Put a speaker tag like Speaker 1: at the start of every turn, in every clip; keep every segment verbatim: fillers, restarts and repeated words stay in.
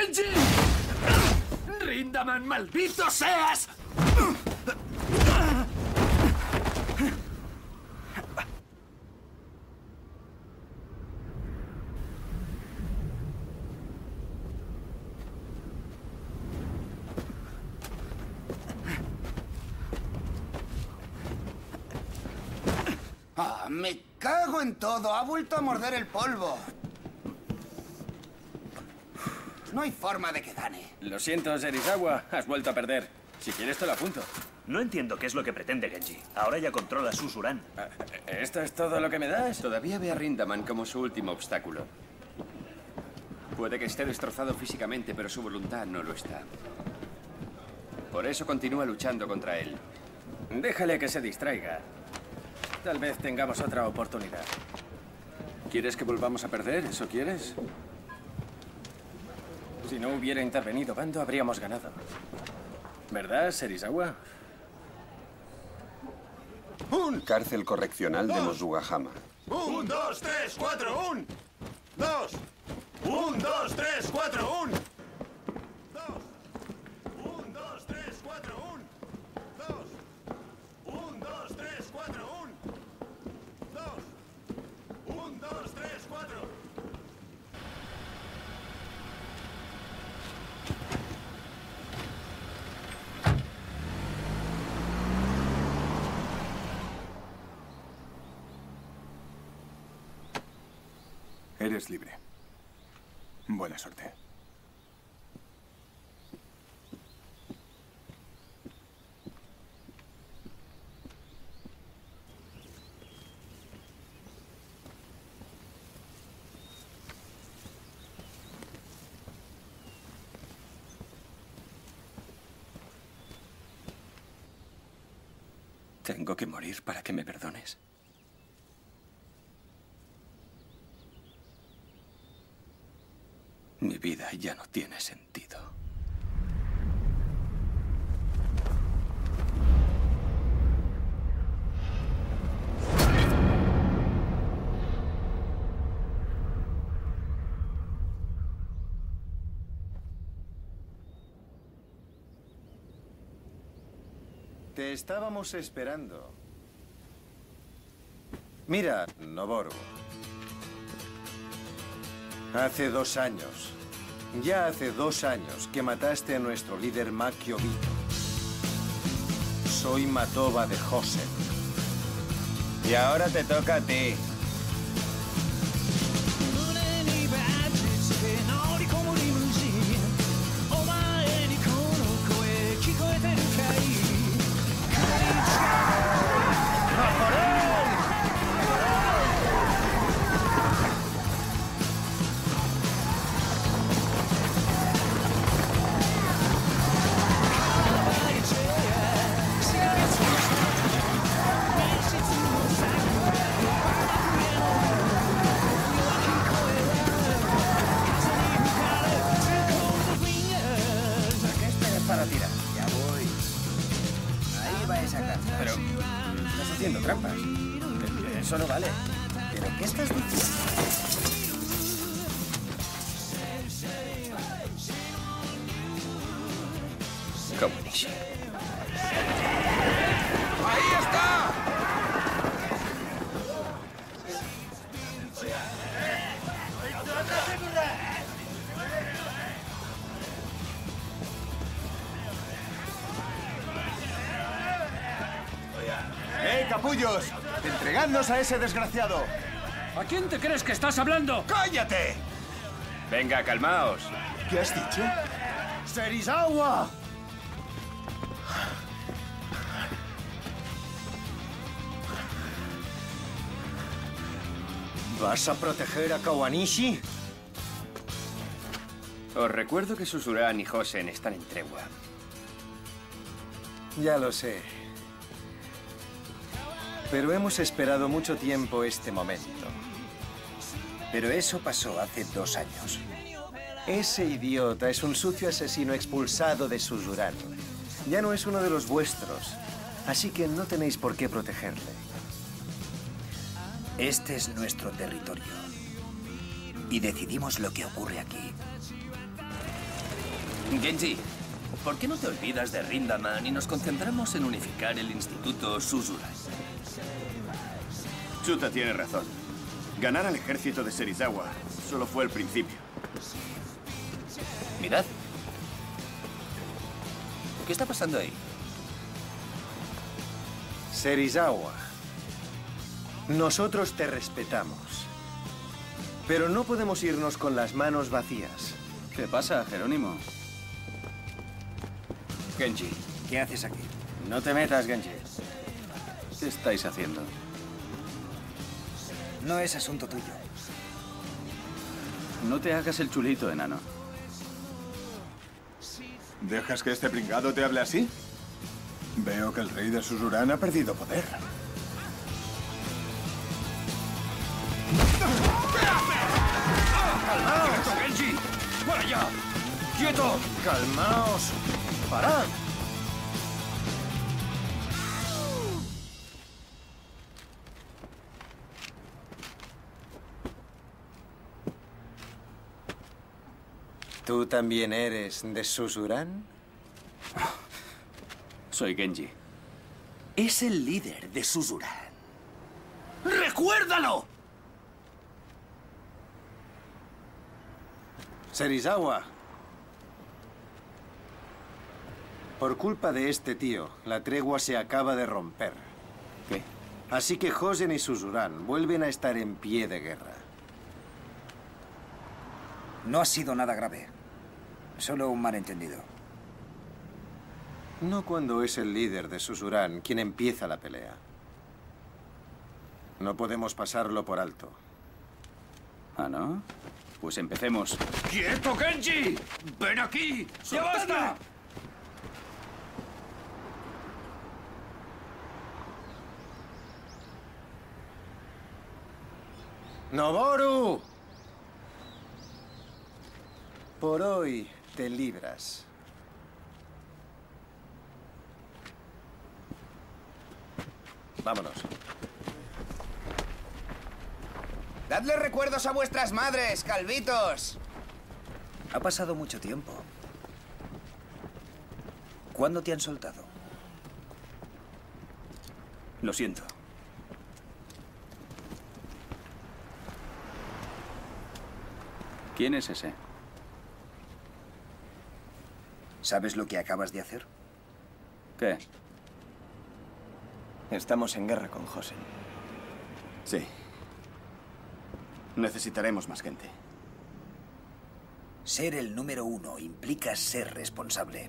Speaker 1: ¡Genji! ¡Rindaman, maldito seas!
Speaker 2: Ah, me cago en todo. Ha vuelto a morder el polvo. No hay forma de que gane.
Speaker 3: Lo siento, Serizawa. Has vuelto a perder. Si quieres te lo apunto.
Speaker 4: No entiendo qué es lo que pretende Genji. Ahora ya controla Suzuran.
Speaker 3: ¿Esto es todo lo que me das?
Speaker 5: Todavía ve a Rindaman como su último obstáculo. Puede que esté destrozado físicamente, pero su voluntad no lo está. Por eso continúa luchando contra él.
Speaker 3: Déjale que se distraiga. Tal vez tengamos otra oportunidad.
Speaker 5: ¿Quieres que volvamos a perder? ¿Eso quieres?
Speaker 3: Si no hubiera intervenido Bando, habríamos ganado. ¿Verdad, Serizawa?
Speaker 6: Un cárcel correccional de Mosugahama.
Speaker 7: Un, dos, tres, cuatro, un. Dos. Un, dos, tres, cuatro, un. Dos. Un, dos, tres, cuatro, un. Dos. Un, dos, tres, cuatro, un. Dos. Un, dos, tres, cuatro.
Speaker 8: Eres libre. Buena suerte.
Speaker 5: ¿Tengo que morir para que me perdones? Mi vida ya no tiene sentido.
Speaker 9: Te estábamos esperando. Mira, Noboru. Hace dos años, ya hace dos años que mataste a nuestro líder Maki Obito. Soy Matoba de Hosen. Y ahora te toca a ti.
Speaker 3: Para tirar. Ya voy. Ahí va esa carta. Pero estás haciendo trampas. Eso no vale. ¿Pero qué estás diciendo?
Speaker 5: Komunishi.
Speaker 2: ¡Ahí está!
Speaker 9: ¡Eh, capullos! ¡Entregadnos a ese desgraciado!
Speaker 1: ¿A quién te crees que estás hablando?
Speaker 9: ¡Cállate!
Speaker 5: Venga, calmaos.
Speaker 9: ¿Qué has dicho? ¡Serizawa! ¿Vas a proteger a Kawanishi?
Speaker 5: Os recuerdo que Suzuran y Hosen están en tregua.
Speaker 9: Ya lo sé. Pero hemos esperado mucho tiempo este momento.
Speaker 10: Pero eso pasó hace dos años.
Speaker 9: Ese idiota es un sucio asesino expulsado de Suzuran. Ya no es uno de los vuestros, así que no tenéis por qué protegerle.
Speaker 10: Este es nuestro territorio. Y decidimos lo que ocurre aquí.
Speaker 11: Genji, ¿por qué no te olvidas de Rindaman y nos concentramos en unificar el Instituto Suzuran?
Speaker 7: Chuta tiene razón. Ganar al ejército de Serizawa solo fue el principio.
Speaker 11: Mirad. ¿Qué está pasando ahí?
Speaker 9: Serizawa, nosotros te respetamos. Pero no podemos irnos con las manos vacías.
Speaker 12: ¿Qué pasa, Jerónimo?
Speaker 3: Genji, ¿qué haces aquí? No te metas, Genji.
Speaker 12: ¿Qué estáis haciendo?
Speaker 3: No es asunto tuyo.
Speaker 12: No te hagas el chulito, enano.
Speaker 8: ¿Dejas que este pringado te hable así? Veo que el rey de Suzuran ha perdido poder.
Speaker 1: ¡Calmaos, Genji! ¡Para allá! ¡Quieto!
Speaker 9: ¡Calmaos! ¡Parad! ¿Tú también eres de Suzuran?
Speaker 12: Soy Genji.
Speaker 1: Es el líder de Suzuran. ¡Recuérdalo!
Speaker 9: Serizawa. Por culpa de este tío, la tregua se acaba de romper.
Speaker 12: ¿Qué?
Speaker 9: Así que Hosen y Suzuran vuelven a estar en pie de guerra.
Speaker 3: No ha sido nada grave. Solo un malentendido.
Speaker 9: No cuando es el líder de Suzuran quien empieza la pelea. No podemos pasarlo por alto.
Speaker 12: ¿Ah, no? Pues empecemos.
Speaker 1: ¡Quieto, Genji! ¡Ven aquí! ¡Ya basta!
Speaker 9: ¡Noboru! Por hoy te libras. Vámonos.
Speaker 10: Dadle recuerdos a vuestras madres, calvitos.
Speaker 3: Ha pasado mucho tiempo. ¿Cuándo te han soltado?
Speaker 4: Lo siento.
Speaker 12: ¿Quién es ese?
Speaker 3: ¿Sabes lo que acabas de hacer?
Speaker 12: ¿Qué?
Speaker 3: Estamos en guerra con Hosen.
Speaker 7: Sí. Necesitaremos más gente.
Speaker 3: Ser el número uno implica ser responsable.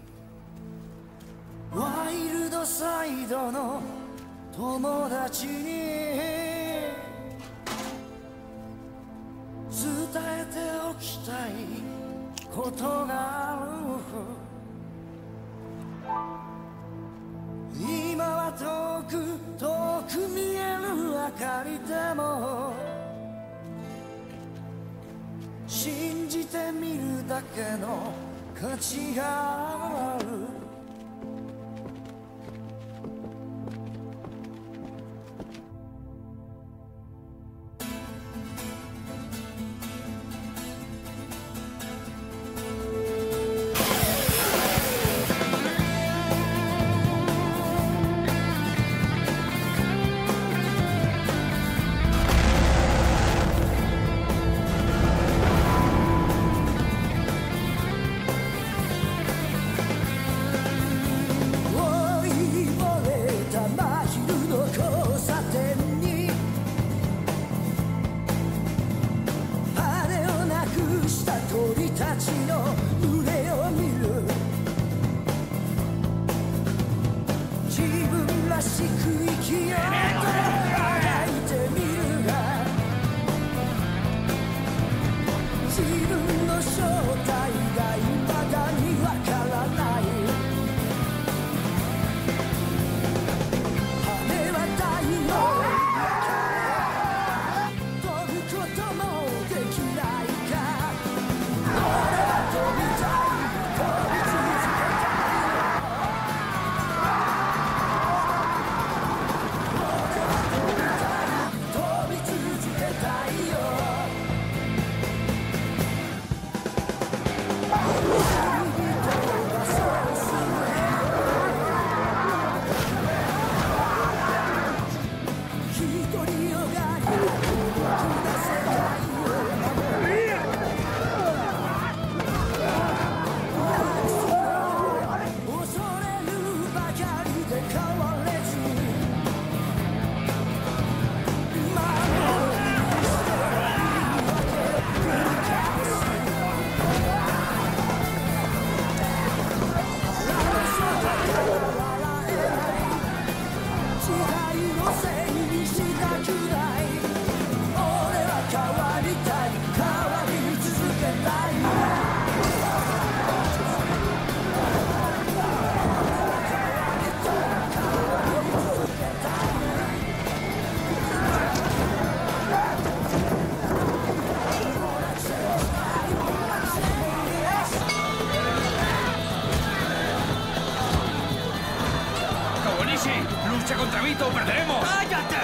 Speaker 1: ¡Genji! ¡Lucha contra Vito o perderemos! ¡Cállate!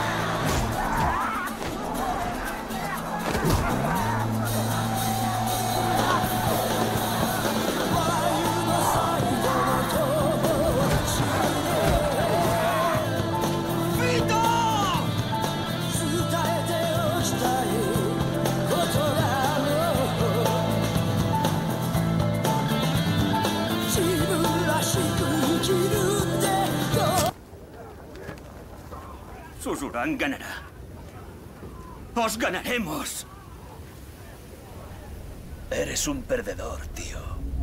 Speaker 11: Suzuran ganará. ¡Os ganaremos!
Speaker 13: Eres un perdedor, tío.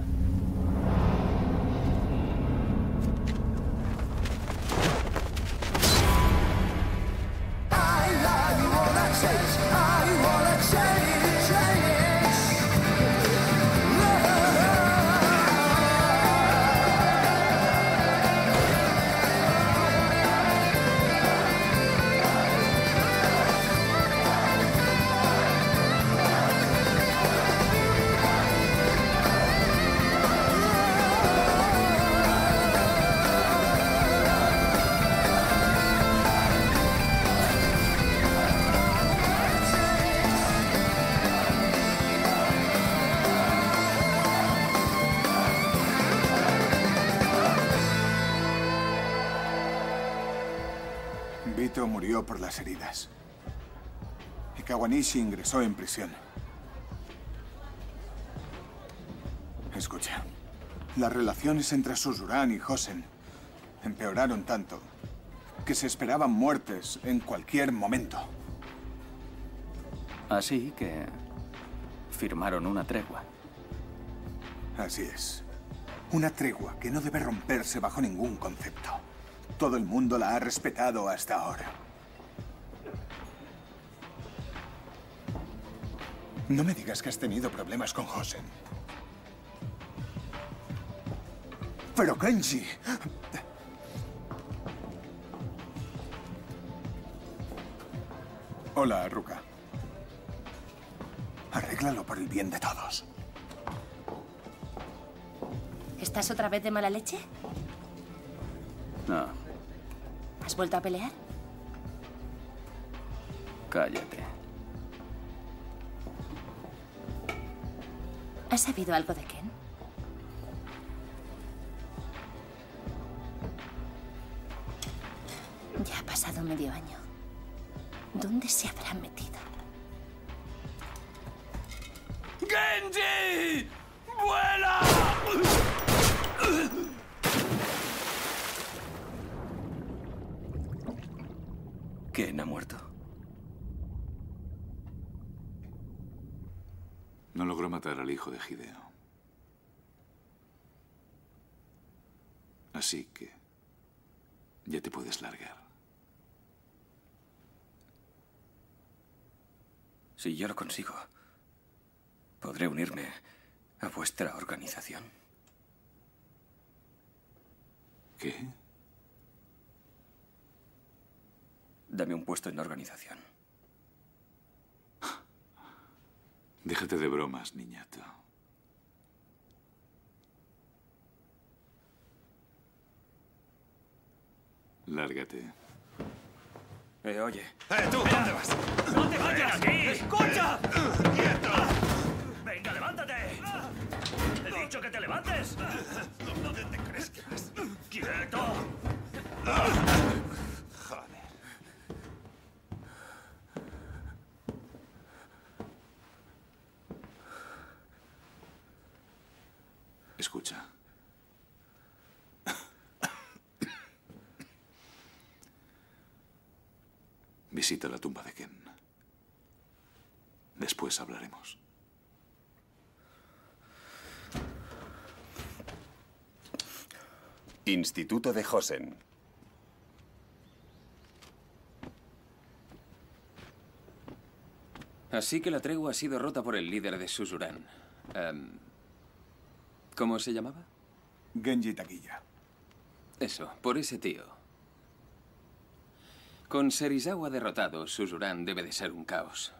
Speaker 8: Vito murió por las heridas. Y Kawanishi ingresó en prisión. Escucha, las relaciones entre Suzuran y Hosen empeoraron tanto que se esperaban muertes en cualquier momento.
Speaker 12: Así que firmaron una tregua.
Speaker 8: Así es. Una tregua que no debe romperse bajo ningún concepto. Todo el mundo la ha respetado hasta ahora. No me digas que has tenido problemas con Hosen. Pero Genji... Hola, Ruka. Arréglalo por el bien de todos.
Speaker 14: ¿Estás otra vez de mala leche?
Speaker 12: No,
Speaker 14: ¿Has vuelto a pelear?
Speaker 12: cállate.
Speaker 14: ¿Has sabido algo de Ken? Ya ha pasado medio año. ¿Dónde se habrá metido?
Speaker 1: ¡Genji! ¡Vuela!
Speaker 11: ¿Quién ha muerto?
Speaker 15: No logró matar al hijo de Hideo. Así que ya te puedes largar.
Speaker 11: Si yo lo consigo, podré unirme a vuestra organización.
Speaker 15: ¿Qué?
Speaker 11: Dame un puesto en la organización.
Speaker 15: Déjate de bromas, niñato. Lárgate.
Speaker 11: Eh, oye.
Speaker 7: ¡Eh, tú! ¿Dónde vas?
Speaker 1: ¡No te vayas!
Speaker 4: ¡Ven aquí!
Speaker 1: ¡Escucha!
Speaker 7: ¡Quieto!
Speaker 4: ¡Venga, levántate! ¡He dicho que te levantes!
Speaker 7: ¿Dónde te crees que vas?
Speaker 4: ¡Quieto!
Speaker 7: Joder.
Speaker 15: Escucha. Visita la tumba de Ken. Después hablaremos.
Speaker 6: Instituto de Hosen.
Speaker 5: Así que la tregua ha sido rota por el líder de Suzuran. Um, ¿Cómo se llamaba?
Speaker 8: Genji Takiya.
Speaker 5: Eso, por ese tío. Con Serizawa derrotado, Suzuran debe de ser un caos.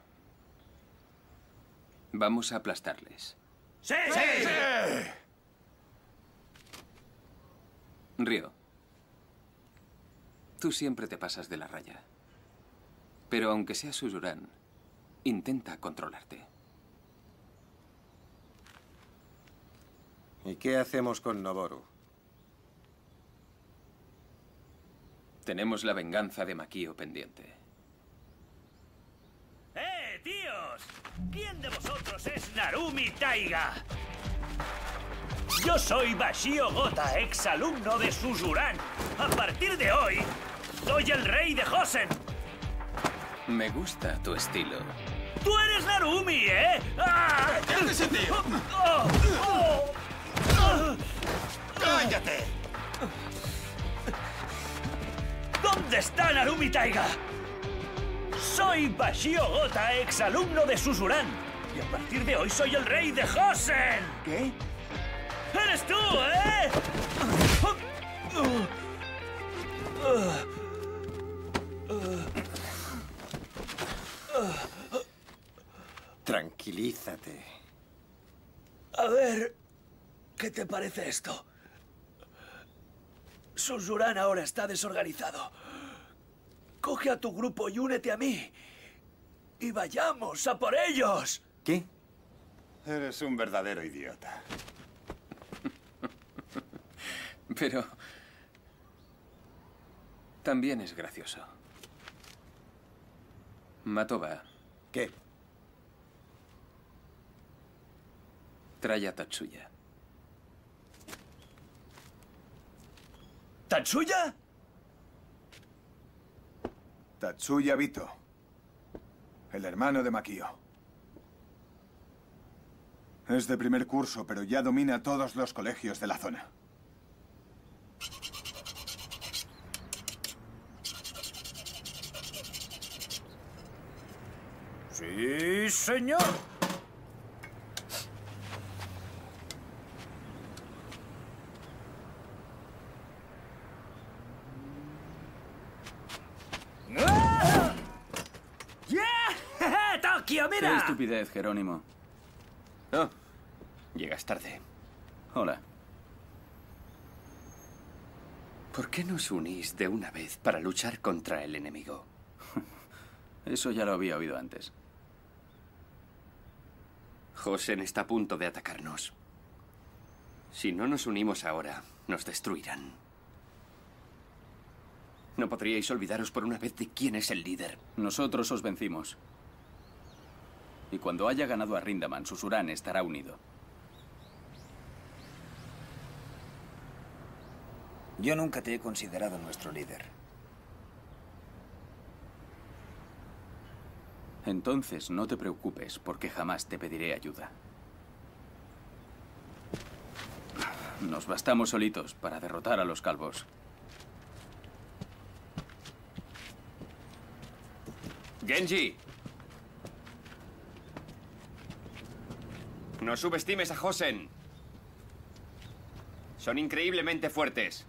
Speaker 5: Vamos a aplastarles.
Speaker 1: ¡Sí! ¡Sí!
Speaker 5: Ryo,
Speaker 12: Tú siempre te pasas de la raya. Pero aunque seas Suzuran, intenta controlarte.
Speaker 9: ¿Y qué hacemos con Noboru?
Speaker 12: Tenemos la venganza de Makio pendiente.
Speaker 4: ¡Eh, tíos! ¿Quién de vosotros es Narumi Taiga? Yo soy Bashio Gota, exalumno de Suzuran. A partir de hoy, soy el rey de Hosen.
Speaker 12: Me gusta tu estilo.
Speaker 4: ¡Tú eres Narumi, eh! ¡Ah!
Speaker 7: ¿Qué hace ese tío?
Speaker 4: ¡Oh! ¡Oh!
Speaker 7: ¡Cállate!
Speaker 4: ¿Dónde está Narumi Taiga? Soy Bashio Gota, exalumno de Suzuran. Y a partir de hoy soy el rey de Hosen.
Speaker 8: ¿Qué?
Speaker 4: ¡Eres tú, eh!
Speaker 9: Tranquilízate.
Speaker 13: A ver, ¿qué te parece esto? Suzuran ahora está desorganizado. Coge a tu grupo y únete a mí. Y vayamos a por ellos.
Speaker 9: ¿Qué?
Speaker 7: Eres un verdadero idiota.
Speaker 12: Pero también es gracioso. Matoba.
Speaker 9: ¿Qué?
Speaker 12: Trae a Tatsuya.
Speaker 13: ¿Tatsuya?
Speaker 8: Tatsuya Bito. El hermano de Makio. Es de primer curso, pero ya domina todos los colegios de la zona.
Speaker 4: ¡Sí, señor! ¡Ah! ¡Yeah! ¡Tokio,
Speaker 12: Qué
Speaker 4: mira!
Speaker 12: estupidez, Jerónimo.
Speaker 5: Oh, llegas tarde.
Speaker 12: Hola.
Speaker 5: ¿Por qué nos unís de una vez para luchar contra el enemigo?
Speaker 12: Eso ya lo había oído antes.
Speaker 5: Hosen está a punto de atacarnos. Si no nos unimos ahora, nos destruirán. ¿No podríais olvidaros por una vez de quién es el líder?
Speaker 12: Nosotros os vencimos. Y cuando haya ganado a Rindaman, Suzuran estará unido.
Speaker 10: Yo nunca te he considerado nuestro líder.
Speaker 12: Entonces no te preocupes, porque jamás te pediré ayuda. Nos bastamos solitos para derrotar a los calvos.
Speaker 5: Genji. No subestimes a Hosen. Son increíblemente fuertes.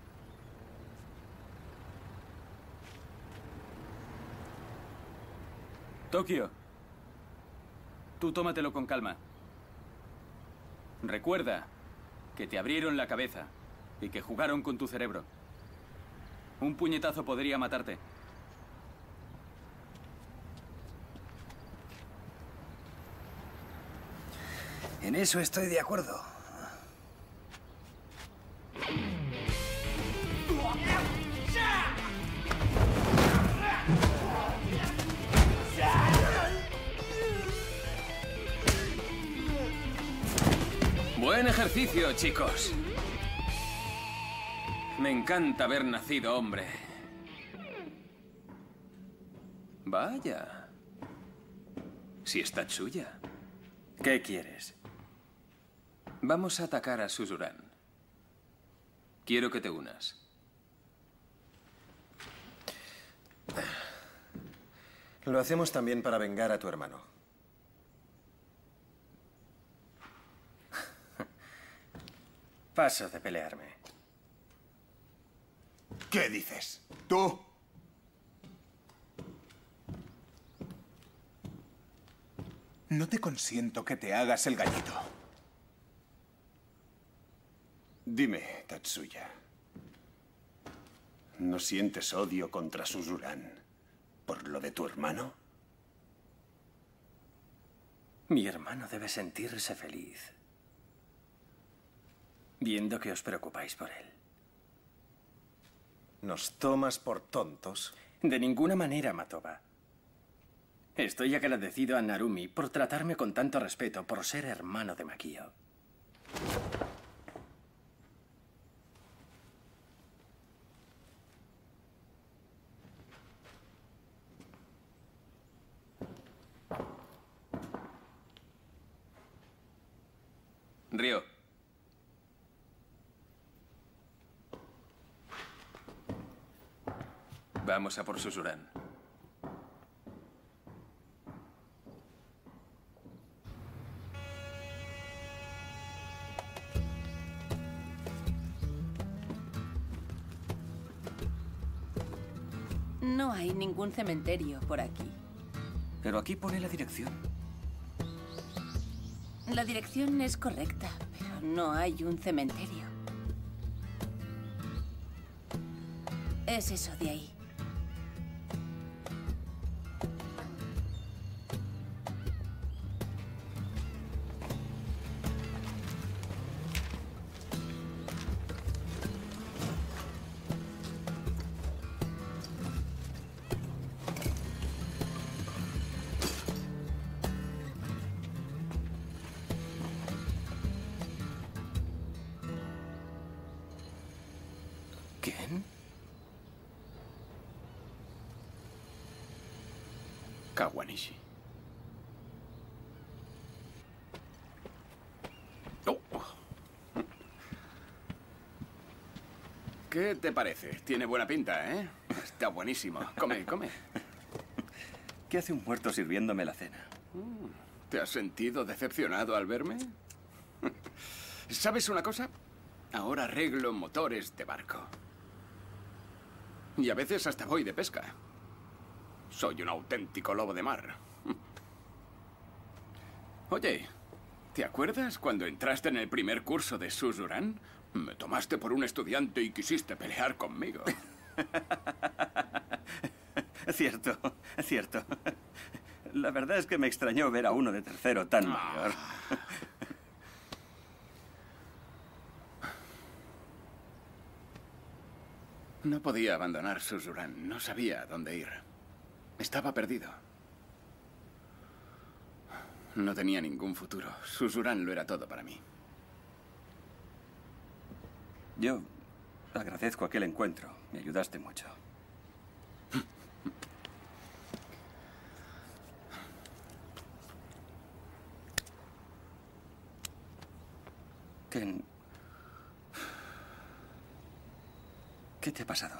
Speaker 12: Tokio. Tú tómatelo con calma. Recuerda que te abrieron la cabeza y que jugaron con tu cerebro. Un puñetazo podría matarte.
Speaker 10: En eso estoy de acuerdo.
Speaker 12: Buen ejercicio, chicos. Me encanta haber nacido hombre. Vaya. Si es Tatsuya.
Speaker 10: ¿Qué quieres?
Speaker 12: Vamos a atacar a Suzuran. Quiero que te unas.
Speaker 9: Lo hacemos también para vengar a tu hermano.
Speaker 10: Paso de pelearme.
Speaker 8: ¿Qué dices? ¿Tú? No te consiento que te hagas el gallito.
Speaker 7: Dime, Tatsuya.
Speaker 6: ¿No sientes odio contra Susurán por lo de tu hermano?
Speaker 9: Mi hermano debe sentirse feliz viendo que os preocupáis por él.
Speaker 10: ¿Nos tomas por tontos?
Speaker 9: De ninguna manera, Matoba. Estoy agradecido a Narumi por tratarme con tanto respeto, por ser hermano de Makio.
Speaker 5: Ryo.
Speaker 11: Vamos a por Susurán.
Speaker 14: No hay ningún cementerio por aquí.
Speaker 12: Pero aquí pone la dirección.
Speaker 14: La dirección es correcta, pero no hay un cementerio. Es eso de ahí.
Speaker 9: ¿Quién?
Speaker 5: Kawanishi. Oh. ¿Qué te parece? Tiene buena pinta, ¿eh? Está buenísimo. Come, come.
Speaker 9: ¿Qué hace un muerto sirviéndome la cena?
Speaker 5: ¿Te has sentido decepcionado al verme? ¿Sabes una cosa? Ahora arreglo motores de barco. Y a veces hasta voy de pesca. Soy un auténtico lobo de mar. Oye, ¿te acuerdas cuando entraste en el primer curso de Susurán? Me tomaste por un estudiante y quisiste pelear conmigo.
Speaker 9: Cierto, cierto. La verdad es que me extrañó ver a uno de tercero tan mayor.
Speaker 5: No podía abandonar Susurán. No sabía dónde ir. Estaba perdido. No tenía ningún futuro. Susurán lo era todo para mí.
Speaker 9: Yo agradezco aquel encuentro. Me ayudaste mucho. Ken, ¿qué te ha pasado?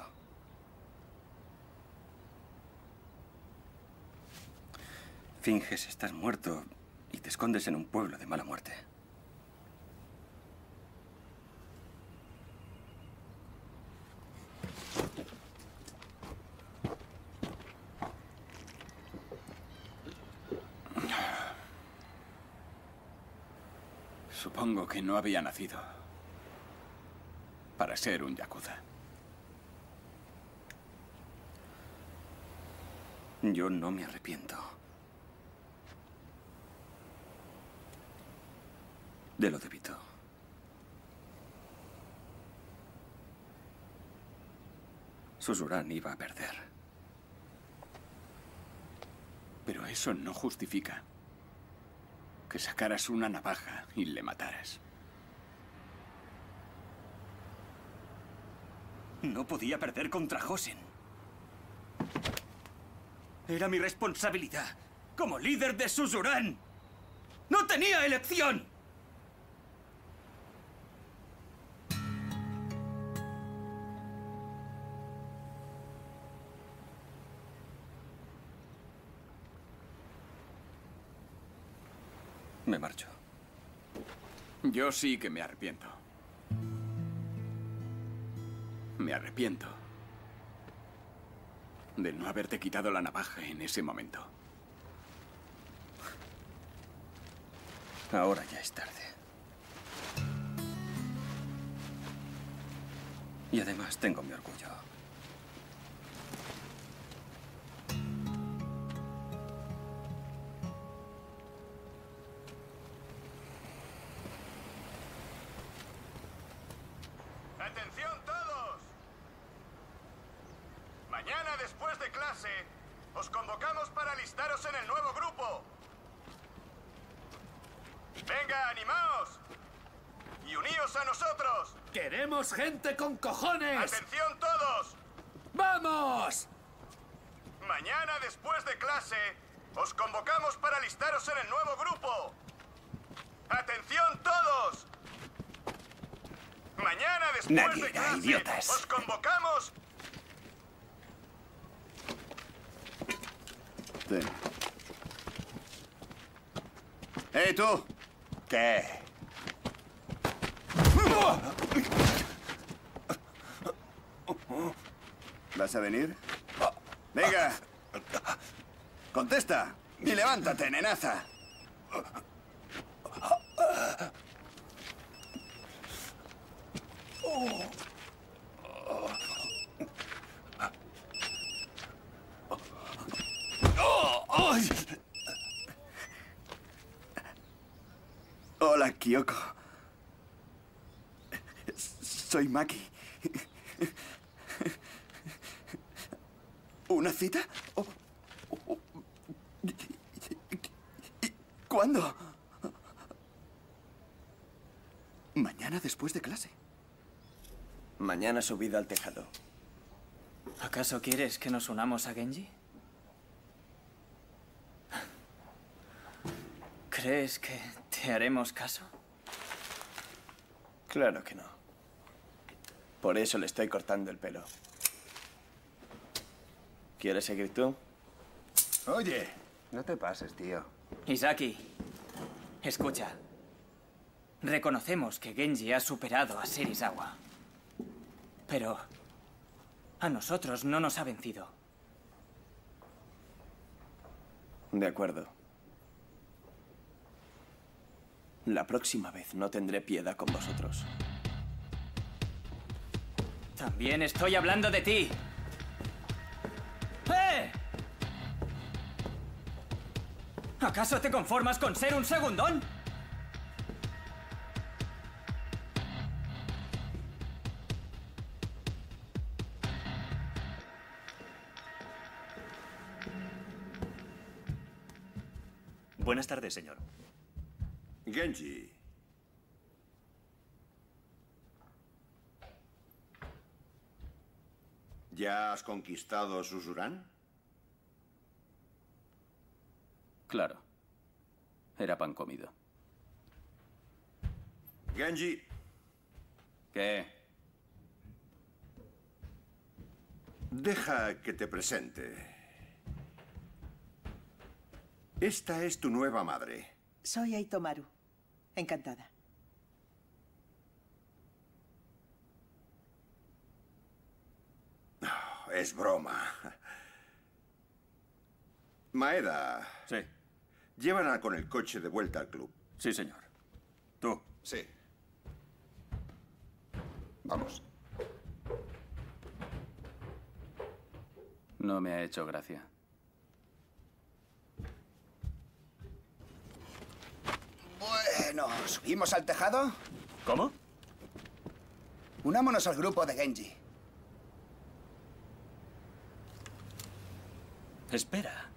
Speaker 9: Finges estar muerto y te escondes en un pueblo de mala muerte.
Speaker 5: Supongo que no había nacido para ser un yakuza.
Speaker 9: Yo no me arrepiento de lo de Vito. Susurán iba a perder.
Speaker 5: Pero eso no justifica que sacaras una navaja y le mataras.
Speaker 9: No podía perder contra Hosen. Era mi responsabilidad como líder de Susurán. ¡No tenía elección! Me marcho.
Speaker 5: Yo sí que me arrepiento. Me arrepiento de no haberte quitado la navaja en ese momento.
Speaker 9: Ahora ya es tarde. Y además tengo mi orgullo.
Speaker 7: ¡Atención todos! Mañana después de clase, os convocamos para alistaros en el nuevo grupo. ¡Venga, animaos! ¡Y uníos a nosotros!
Speaker 1: ¡Queremos gente con cojones!
Speaker 7: ¡Atención todos!
Speaker 1: ¡Vamos!
Speaker 7: Mañana después de clase, os convocamos para alistaros en el nuevo grupo. ¡Atención todos! Mañana después
Speaker 10: Nadie
Speaker 7: de
Speaker 10: irá,
Speaker 7: clase,
Speaker 10: idiotas.
Speaker 7: os convocamos...
Speaker 2: Sí. ¡Hey, tú!
Speaker 10: ¿Qué?
Speaker 2: ¿Vas a venir? ¡Venga! ¡Contesta! ¡Y levántate, nenaza! Hola, Kyoko. Soy Maki. ¿Una cita? Oh, oh, oh. ¿Cuándo? Mañana después de clase.
Speaker 9: Mañana subida al tejado.
Speaker 16: ¿Acaso quieres que nos unamos a Genji? ¿Crees que te haremos caso?
Speaker 9: Claro que no. Por eso le estoy cortando el pelo. ¿Quieres seguir tú?
Speaker 10: Oye, no te pases, tío.
Speaker 16: Izaki, escucha. Reconocemos que Genji ha superado a Serizawa. Pero a nosotros no nos ha vencido.
Speaker 9: De acuerdo. La próxima vez no tendré piedad con vosotros.
Speaker 16: También estoy hablando de ti. ¡Eh! ¿Acaso te conformas con ser un segundón?
Speaker 17: Buenas tardes, señor.
Speaker 7: Genji. ¿Ya has conquistado Suzuran?
Speaker 12: Claro. Era pan comido.
Speaker 7: Genji.
Speaker 12: ¿Qué?
Speaker 7: Deja que te presente. Esta es tu nueva madre.
Speaker 18: Soy Aitomaru. Encantada.
Speaker 7: Oh, es broma. Maeda.
Speaker 12: Sí.
Speaker 7: Llévala con el coche de vuelta al club.
Speaker 12: Sí, señor. ¿Tú?
Speaker 7: Sí.
Speaker 2: Vamos.
Speaker 12: No me ha hecho gracia.
Speaker 2: Bueno, ¿subimos al tejado?
Speaker 17: ¿Cómo?
Speaker 2: Unámonos al grupo de Genji.
Speaker 17: Espera.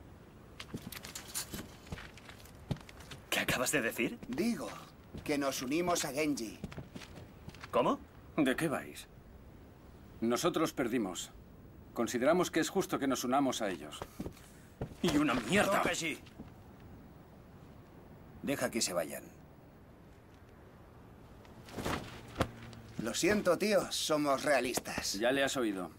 Speaker 17: ¿Qué acabas de decir?
Speaker 2: Digo que nos unimos a Genji.
Speaker 17: ¿Cómo?
Speaker 12: ¿De qué vais? Nosotros perdimos. Consideramos que es justo que nos unamos a ellos. ¡Y una mierda!
Speaker 10: Tokashi. Deja que se vayan.
Speaker 2: Lo siento, tío. Somos realistas.
Speaker 12: Ya le has oído.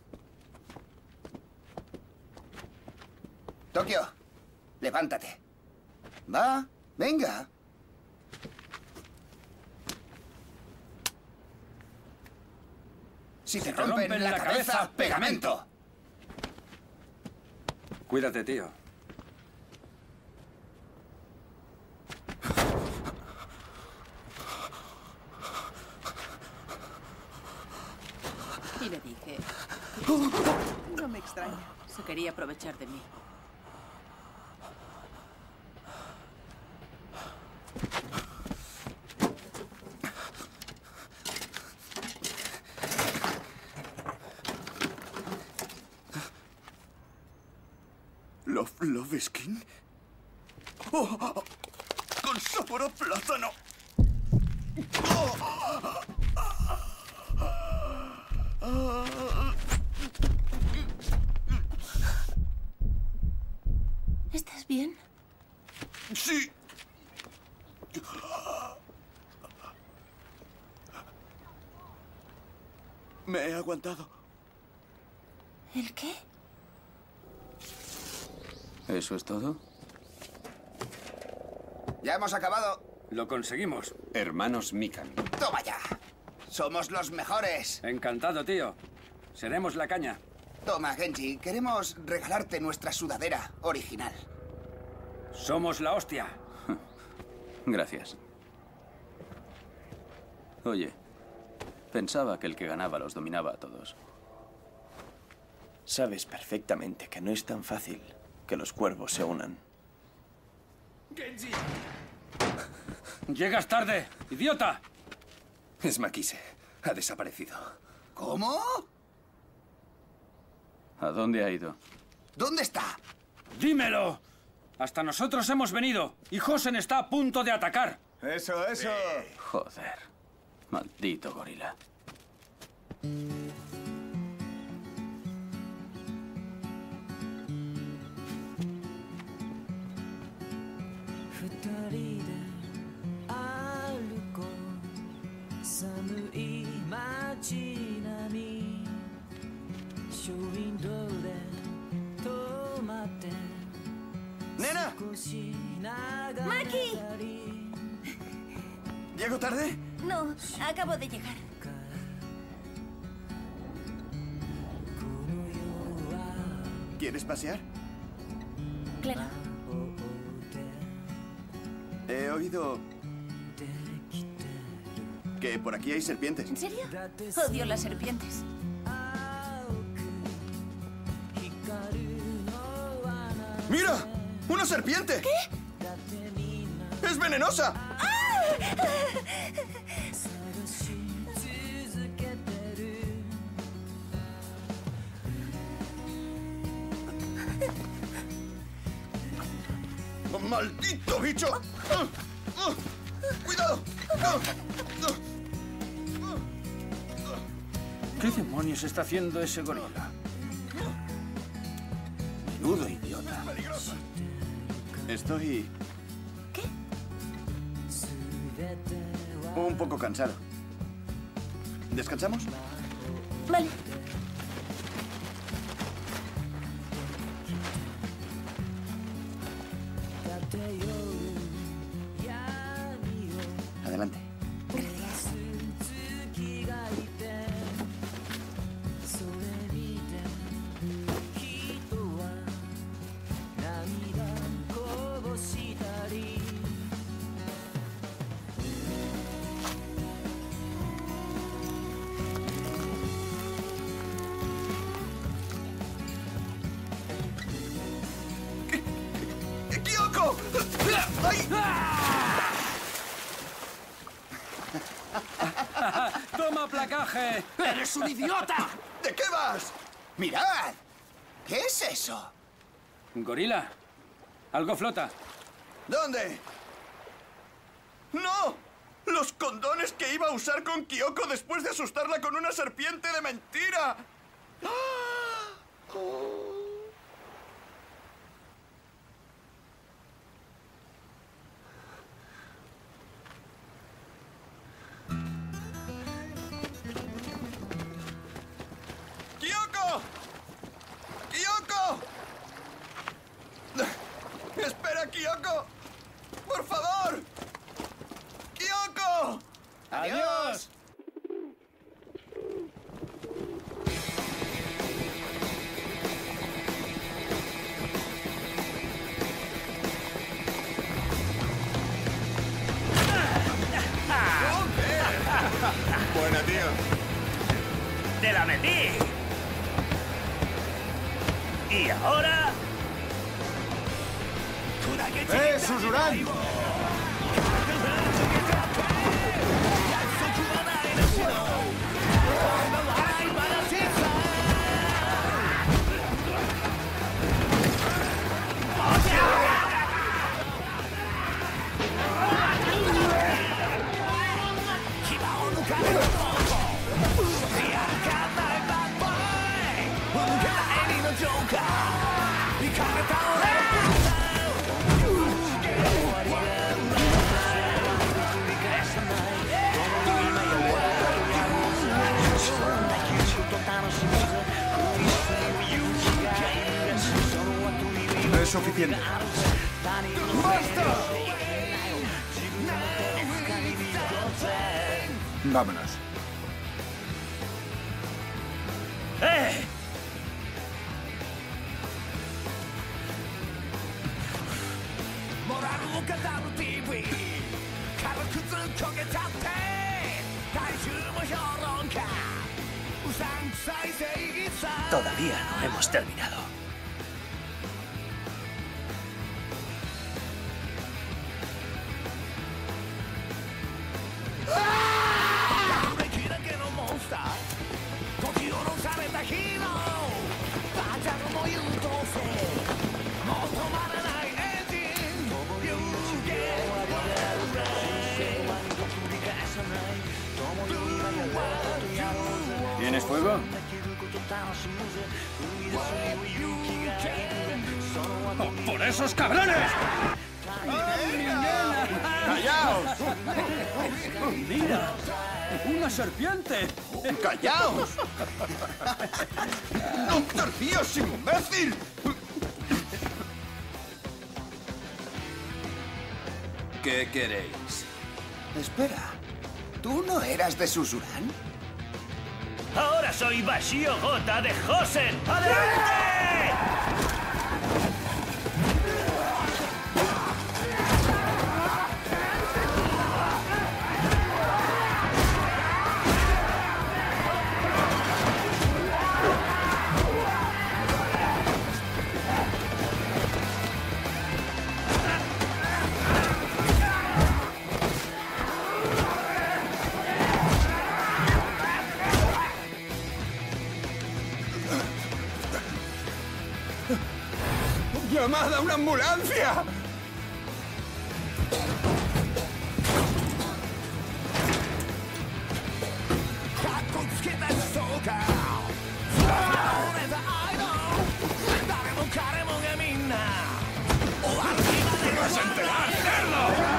Speaker 2: Tokio, levántate. Va, venga. Si te rompen la cabeza, pegamento.
Speaker 12: Cuídate, tío.
Speaker 19: Y le dije...
Speaker 18: No me extraña.
Speaker 19: Se quería aprovechar de mí.
Speaker 7: Love, love skin. Oh, con sabor a plátano. Oh.
Speaker 14: ¿Estás bien?
Speaker 7: Sí. Me he aguantado.
Speaker 14: ¿El qué?
Speaker 12: ¿Eso es todo?
Speaker 2: Ya hemos acabado.
Speaker 12: Lo conseguimos.
Speaker 6: Hermanos Mikan.
Speaker 2: ¡Toma ya! ¡Somos los mejores!
Speaker 12: Encantado, tío. Seremos la caña.
Speaker 2: Toma, Genji. Queremos regalarte nuestra sudadera original.
Speaker 12: Somos la hostia.
Speaker 19: Gracias. Oye, pensaba que el que ganaba los dominaba a todos.
Speaker 9: Sabes perfectamente que no es tan fácil que los cuervos se unan.
Speaker 12: ¡Genji! ¡Llegas tarde, idiota!
Speaker 6: Es Makise. Ha desaparecido.
Speaker 2: ¿Cómo?
Speaker 19: ¿A dónde ha ido?
Speaker 2: ¿Dónde está?
Speaker 12: ¡Dímelo! Hasta nosotros hemos venido y Hosen está a punto de atacar.
Speaker 7: Eso, eso.
Speaker 19: Joder. Maldito gorila.
Speaker 7: ¡Nena!
Speaker 14: ¡Maki!
Speaker 7: ¿Llego tarde?
Speaker 14: No, acabo de llegar.
Speaker 7: ¿Quieres pasear?
Speaker 14: Claro.
Speaker 7: He oído que por aquí hay serpientes.
Speaker 14: ¿En serio? Odio las serpientes.
Speaker 7: ¡Mira! ¡Una serpiente!
Speaker 14: ¿Qué?
Speaker 7: ¡Es venenosa! ¡Oh, ¡maldito bicho! ¡Cuidado!
Speaker 12: ¿Qué demonios está haciendo ese gorila?
Speaker 2: Menudo idiota.
Speaker 7: Estoy...
Speaker 14: ¿Qué?
Speaker 7: un poco cansado. ¿Descansamos?
Speaker 14: Vale.
Speaker 7: Adelante. ¡Kyoko! ¡Ay!
Speaker 12: ¡Toma placaje!
Speaker 2: ¡Eres un idiota!
Speaker 7: ¿De qué vas?
Speaker 2: ¡Mirad! ¿Qué es eso?
Speaker 12: Gorila. Algo flota.
Speaker 7: ¿Dónde? ¡No! ¡Los condones que iba a usar con Kyoko después de asustarla con una serpiente de mentira! ¡Ah! Oh. ¡Kyoko! ¡Kyoko! ¡Espera, Kyoko! ¡Por favor! ¡Kyoko!
Speaker 12: ¡Adiós!
Speaker 7: Buena, tío.
Speaker 4: ¡Te la metí! Y ahora...
Speaker 7: ¡Eh, Suzuran!
Speaker 8: No es suficiente.
Speaker 2: ¡Basta!
Speaker 8: Vámonos.
Speaker 4: ¡Eh!
Speaker 11: Todavía no hemos terminado.
Speaker 12: ¿Tienes fuego?
Speaker 1: ¡Oh, ¡por esos cabrones!
Speaker 12: ¡Callaos! ¡Mira! ¡Una serpiente!
Speaker 2: ¡Callaos! ¡No tardíos, imbécil!
Speaker 10: ¿Qué queréis? Espera, ¿tú no eras de Susurán?
Speaker 4: Ahora soy Bashio Gota de Hosen. ¡Adelante!
Speaker 2: ¡Llamad a una ambulancia!
Speaker 1: ¡Vas a enterar, cerdo!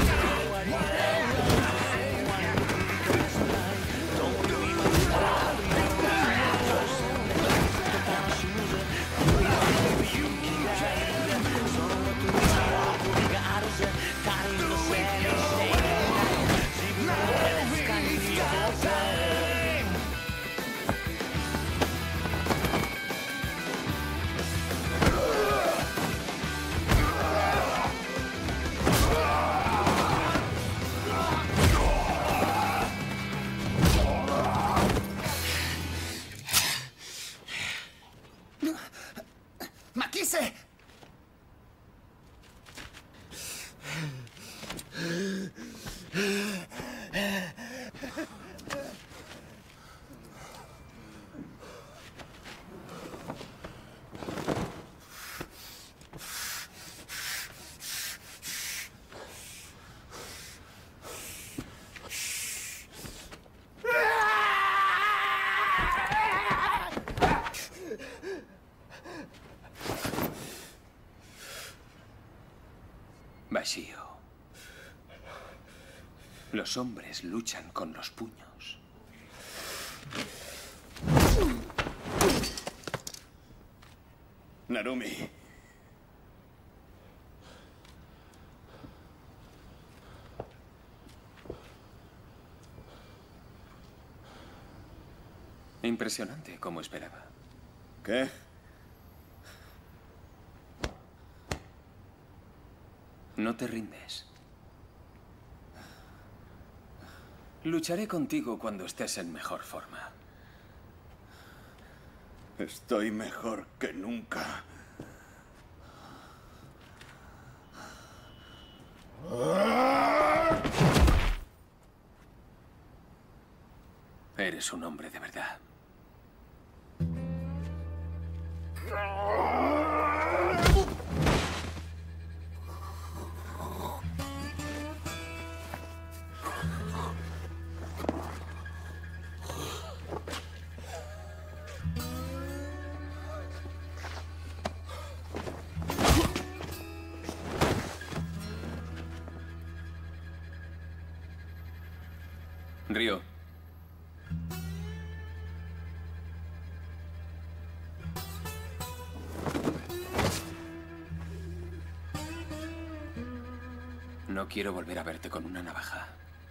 Speaker 2: ¡Makise!
Speaker 5: Bashio. Los hombres luchan con los puños.
Speaker 7: Narumi.
Speaker 5: Impresionante, como esperaba.
Speaker 7: ¿Qué?
Speaker 5: No te rindes. Lucharé contigo cuando estés en mejor forma.
Speaker 7: Estoy mejor que nunca.
Speaker 5: Eres un hombre de verdad. Ryo. No quiero volver a verte con una navaja.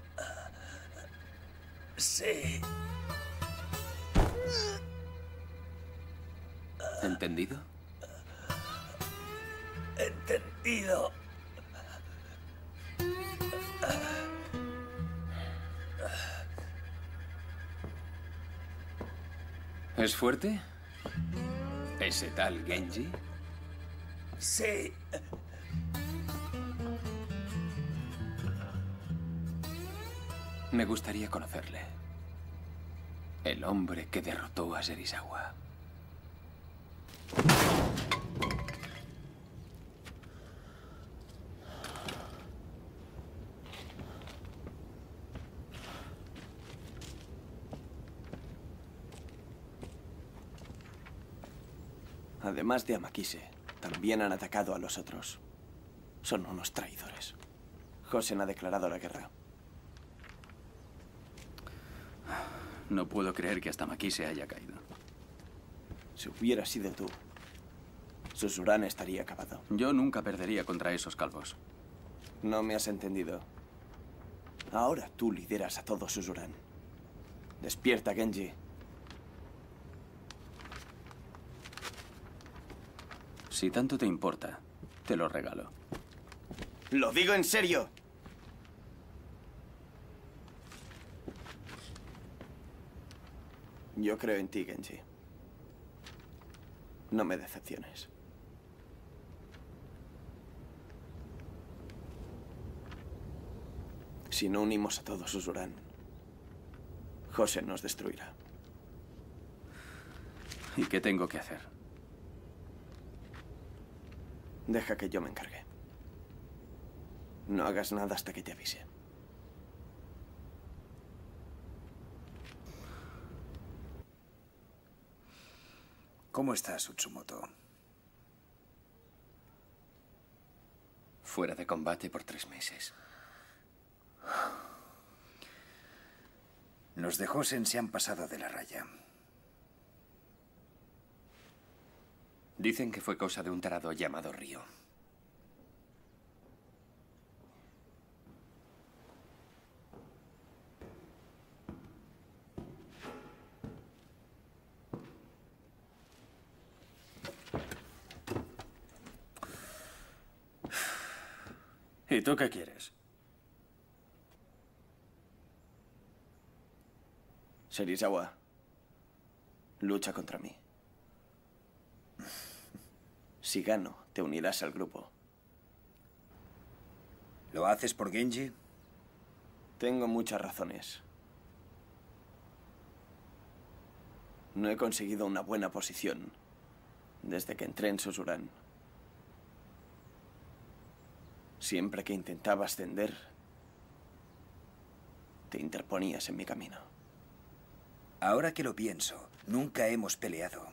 Speaker 13: Sí.
Speaker 5: ¿Entendido?
Speaker 13: Entendido.
Speaker 5: ¿Es fuerte? ¿Ese tal Genji?
Speaker 13: Sí.
Speaker 5: Me gustaría conocerle. El hombre que derrotó a Serizawa.
Speaker 9: Además de a Makise, también han atacado a los otros. Son unos traidores. Hosen ha declarado la guerra.
Speaker 19: No puedo creer que hasta Makise haya caído.
Speaker 9: Si hubiera sido tú, Suzuran estaría acabado.
Speaker 19: Yo nunca perdería contra esos calvos.
Speaker 9: No me has entendido. Ahora tú lideras a todo Suzuran. Despierta, Genji.
Speaker 19: Si tanto te importa, te lo regalo.
Speaker 9: ¡Lo digo en serio! Yo creo en ti, Genji. No me decepciones. Si no unimos a todos Suzuran, Hosen nos destruirá.
Speaker 19: ¿Y qué tengo que hacer?
Speaker 9: Deja que yo me encargue. No hagas nada hasta que te avise.
Speaker 8: ¿Cómo estás, Utsumoto?
Speaker 5: Fuera de combate por tres meses.
Speaker 8: Los de Hosen se han pasado de la raya.
Speaker 5: Dicen que fue cosa de un tarado llamado Ryo.
Speaker 12: ¿Y tú qué quieres?
Speaker 9: Serizawa, lucha contra mí. Si gano, te unirás al grupo.
Speaker 8: ¿Lo haces por Genji?
Speaker 9: Tengo muchas razones. No he conseguido una buena posición desde que entré en Suzuran. Siempre que intentaba ascender, te interponías en mi camino.
Speaker 8: Ahora que lo pienso, nunca hemos peleado.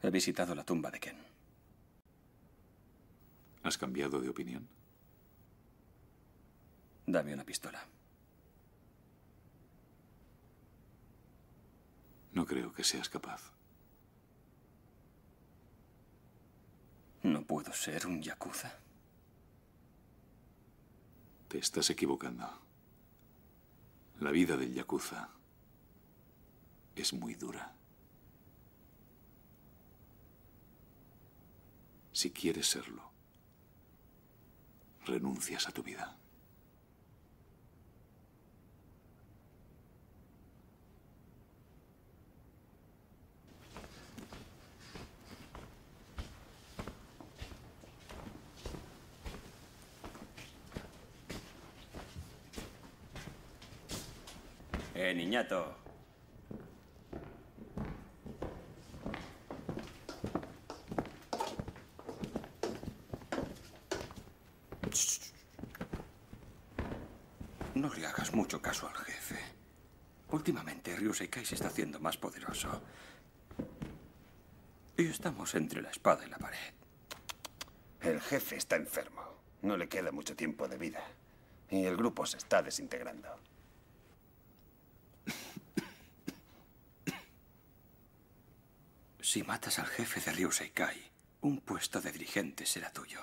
Speaker 12: He visitado la tumba de Ken.
Speaker 15: ¿Has cambiado de opinión?
Speaker 12: Dame una pistola.
Speaker 15: No creo que seas capaz.
Speaker 12: No puedo ser un yakuza.
Speaker 15: Te estás equivocando. La vida del yakuza es muy dura. Si quieres serlo, renuncias a tu vida.
Speaker 5: Eh, niñato.
Speaker 1: No le hagas mucho caso al jefe. Últimamente Ryuseikai se está haciendo más poderoso. Y estamos entre la espada y la pared.
Speaker 6: El jefe está enfermo. No le queda mucho tiempo de vida. Y el grupo se está desintegrando.
Speaker 1: Si matas al jefe de Ryuseikai, un puesto de dirigente será tuyo.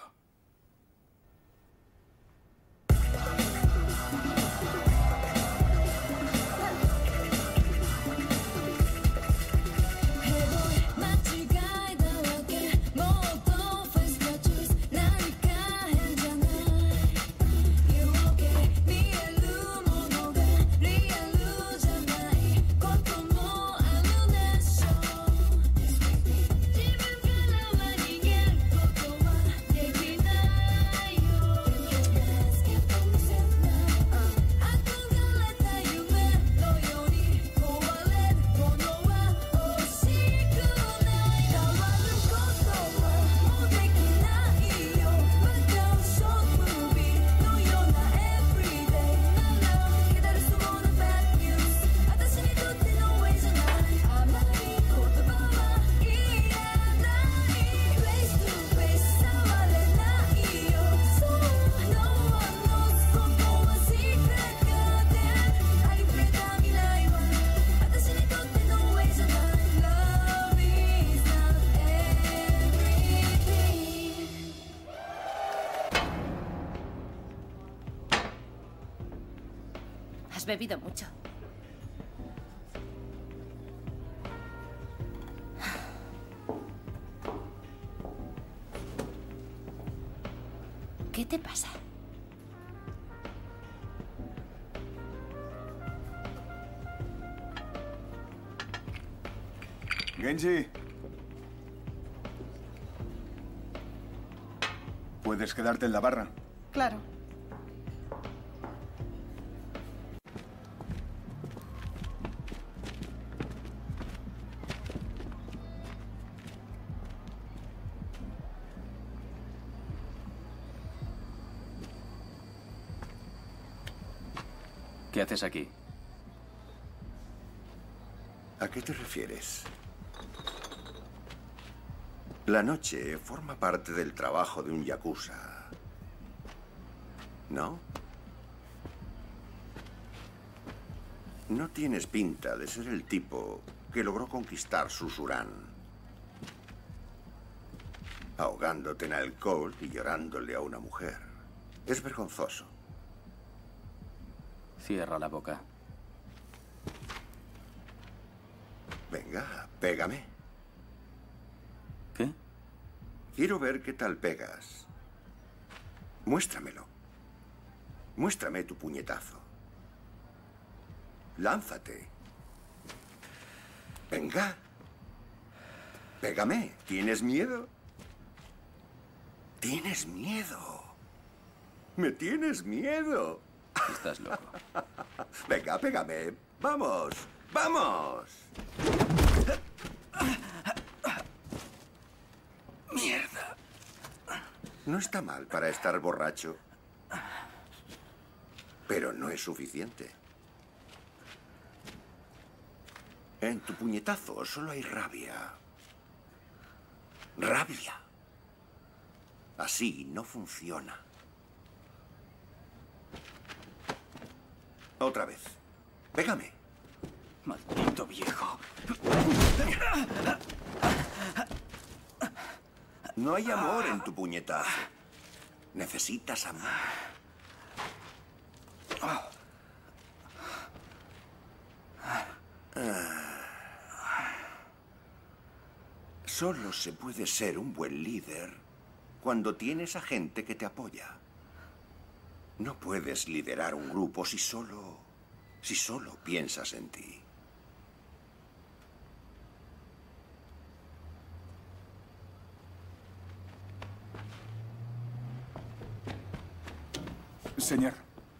Speaker 14: Has bebido mucho. ¿Qué te pasa?
Speaker 8: Genji. ¿Puedes quedarte en la barra?
Speaker 18: Claro.
Speaker 19: ¿Qué haces aquí?
Speaker 7: ¿A qué te refieres? La noche forma parte del trabajo de un yakuza, ¿no? No tienes pinta de ser el tipo que logró conquistar Susurán, ahogándote en alcohol y llorándole a una mujer. Es vergonzoso.
Speaker 19: Cierra la boca.
Speaker 7: Venga, pégame.
Speaker 19: ¿Qué?
Speaker 7: Quiero ver qué tal pegas. Muéstramelo. Muéstrame tu puñetazo. Lánzate. Venga. Pégame. ¿Tienes miedo? ¿Tienes miedo? ¿Me tienes miedo?
Speaker 19: Estás loco.
Speaker 7: Venga, pégame. ¡Vamos! ¡Vamos!
Speaker 1: ¡Mierda!
Speaker 7: No está mal para estar borracho. Pero no es suficiente. En tu puñetazo solo hay rabia. Rabia. Así no funciona. Otra vez. Pégame.
Speaker 16: Maldito viejo.
Speaker 7: No hay amor en tu puñetazo. Necesitas amor. Ah. Solo se puede ser un buen líder cuando tienes a gente que te apoya. No puedes liderar un grupo si solo... si solo piensas en ti.
Speaker 8: Señor.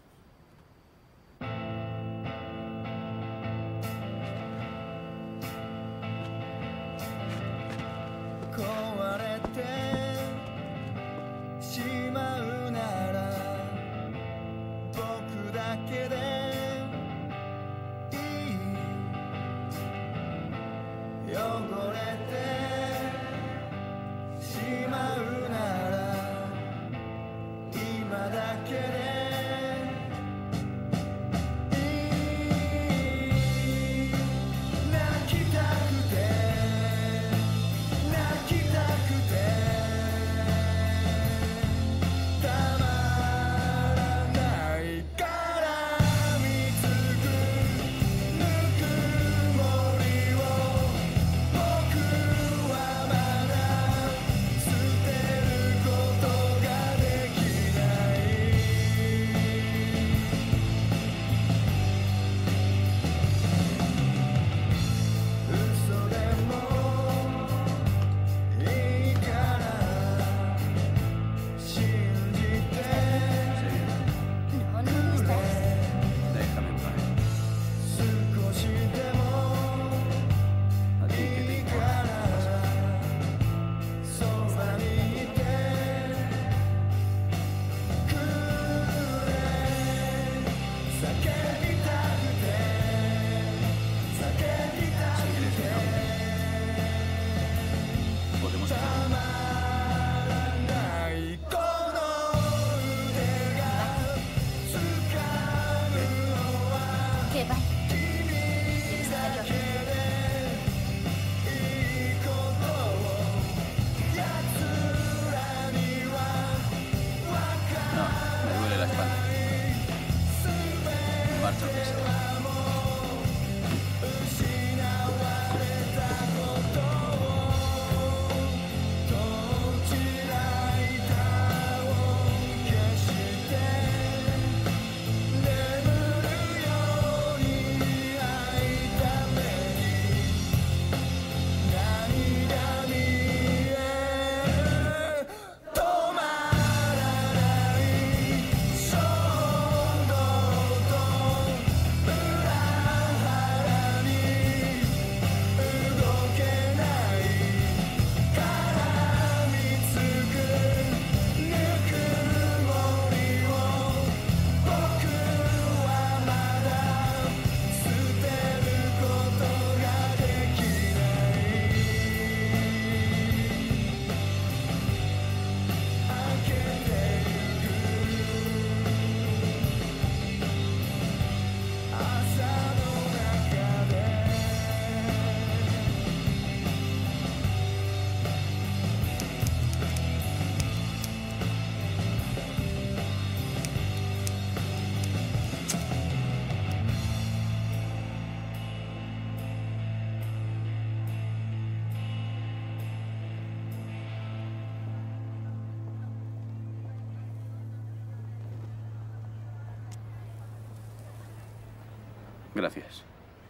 Speaker 19: Gracias.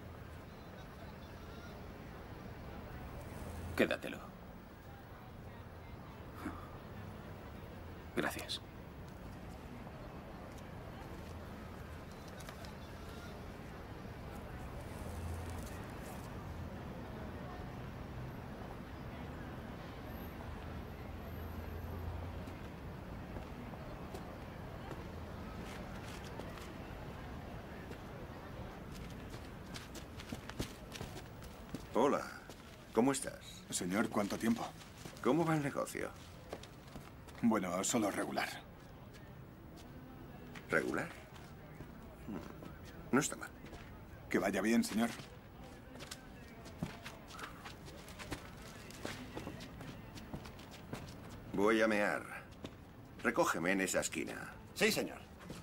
Speaker 5: Quédatelo.
Speaker 19: Gracias.
Speaker 7: Hola. ¿Cómo estás?
Speaker 8: Señor, ¿cuánto tiempo?
Speaker 7: ¿Cómo va el negocio?
Speaker 8: Bueno, solo regular.
Speaker 7: ¿Regular? Hmm. No está mal.
Speaker 8: Que vaya bien, señor.
Speaker 7: Voy a mear. Recógeme en esa esquina.
Speaker 2: Sí, señor.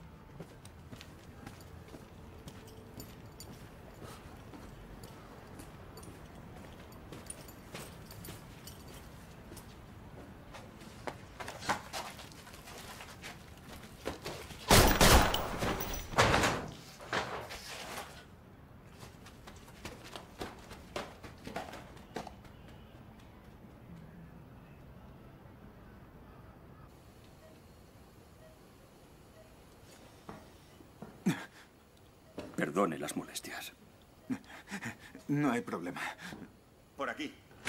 Speaker 1: Perdone las molestias.
Speaker 8: No hay problema.
Speaker 7: Por aquí.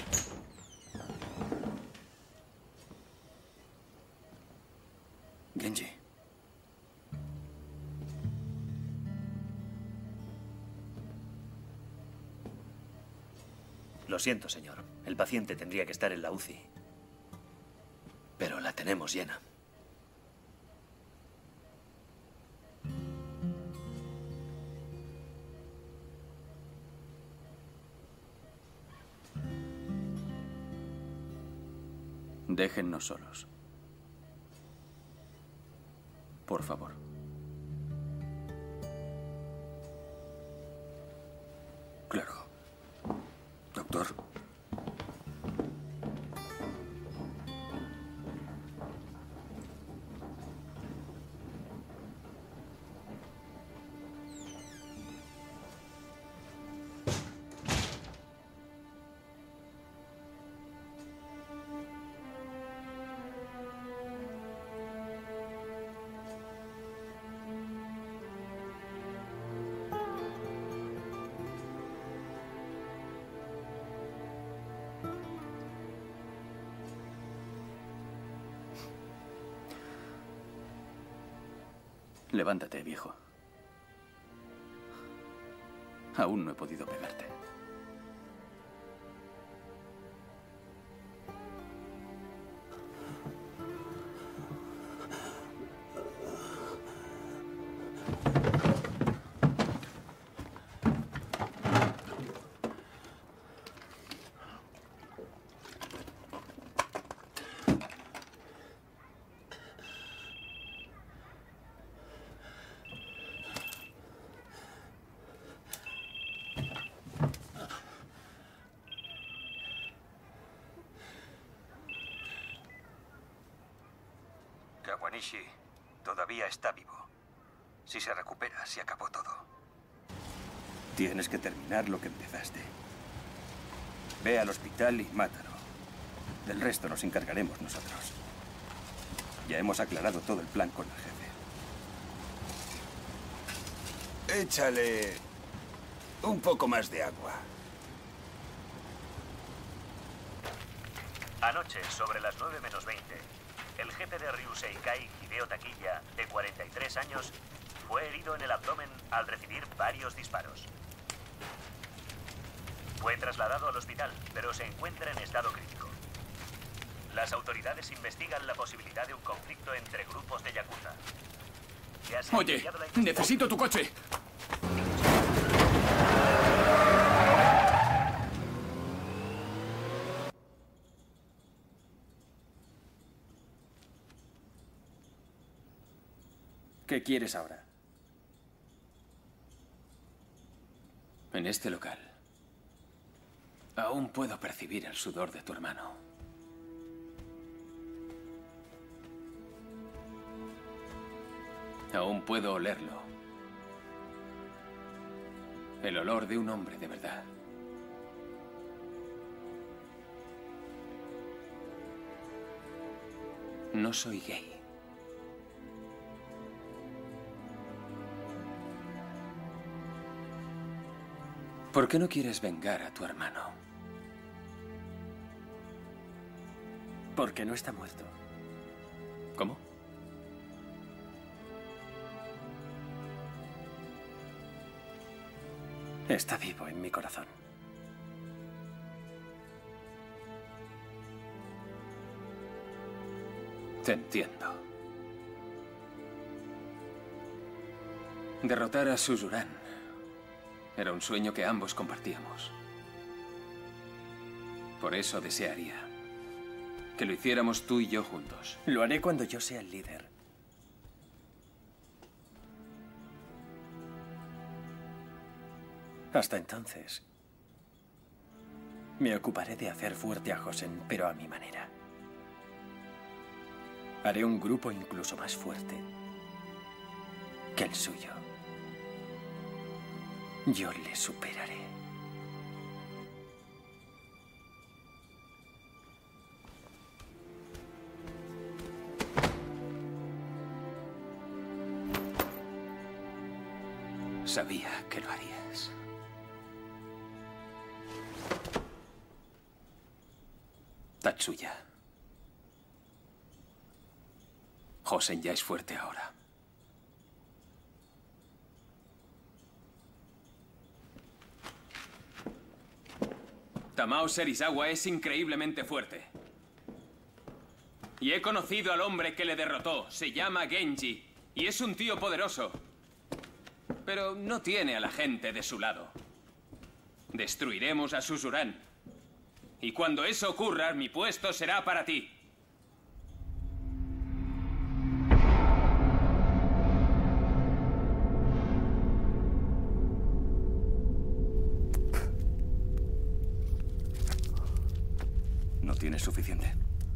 Speaker 1: Genji.
Speaker 17: Lo siento, señor. El paciente tendría que estar en la U C I. Pero la tenemos llena.
Speaker 19: Déjennos solos. Por favor.
Speaker 1: Claro. Doctor.
Speaker 19: Levántate, viejo. Aún no he podido pegarte.
Speaker 1: Kawanishi todavía está vivo. Si se recupera, se acabó todo. Tienes que terminar lo que empezaste. Ve al hospital y mátalo. Del resto nos encargaremos nosotros. Ya hemos aclarado todo el plan con el jefe.
Speaker 2: Échale un poco más de agua.
Speaker 4: Anoche, sobre las nueve menos veinte, el jefe de Ryuseikai, Hideo Takiya, de cuarenta y tres años, fue herido en el abdomen al recibir varios disparos. Fue trasladado al hospital, pero se encuentra en estado crítico. Las autoridades investigan la posibilidad de un conflicto entre grupos de yakuza. Ya se ha
Speaker 12: Oye,
Speaker 4: iniciado la investigación.
Speaker 12: necesito tu coche.
Speaker 3: ¿Qué quieres ahora?
Speaker 19: En este local, aún puedo percibir el sudor de tu hermano. Aún puedo olerlo. El olor de un hombre de verdad. No soy gay. ¿Por qué no quieres vengar a tu hermano?
Speaker 3: Porque no está muerto.
Speaker 19: ¿Cómo?
Speaker 3: Está vivo en mi corazón.
Speaker 5: Te entiendo. Derrotar a Suzuran era un sueño que ambos compartíamos. Por eso desearía que lo hiciéramos tú y yo juntos.
Speaker 9: Lo haré cuando yo sea el líder. Hasta entonces, me ocuparé de hacer fuerte a Hosen, pero a mi manera. Haré un grupo incluso más fuerte que el suyo. Yo le superaré.
Speaker 5: Sabía que lo harías. Tatsuya. Hosen ya es fuerte ahora. Tamao Serizawa es increíblemente fuerte. Y he conocido al hombre que le derrotó. Se llama Genji. Y es un tío poderoso. Pero no tiene a la gente de su lado. Destruiremos a Suzuran. Y cuando eso ocurra, mi puesto será para ti.
Speaker 1: No tienes suficiente.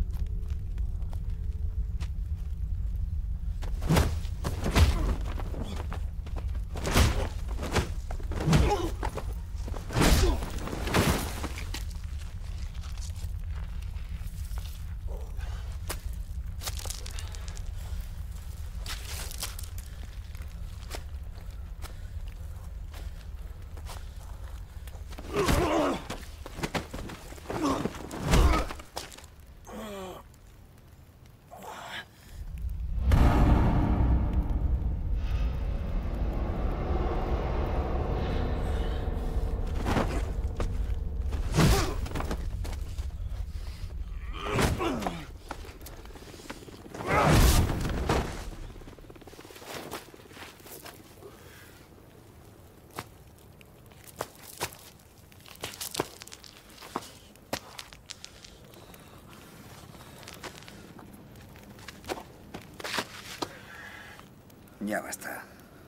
Speaker 8: Ya basta.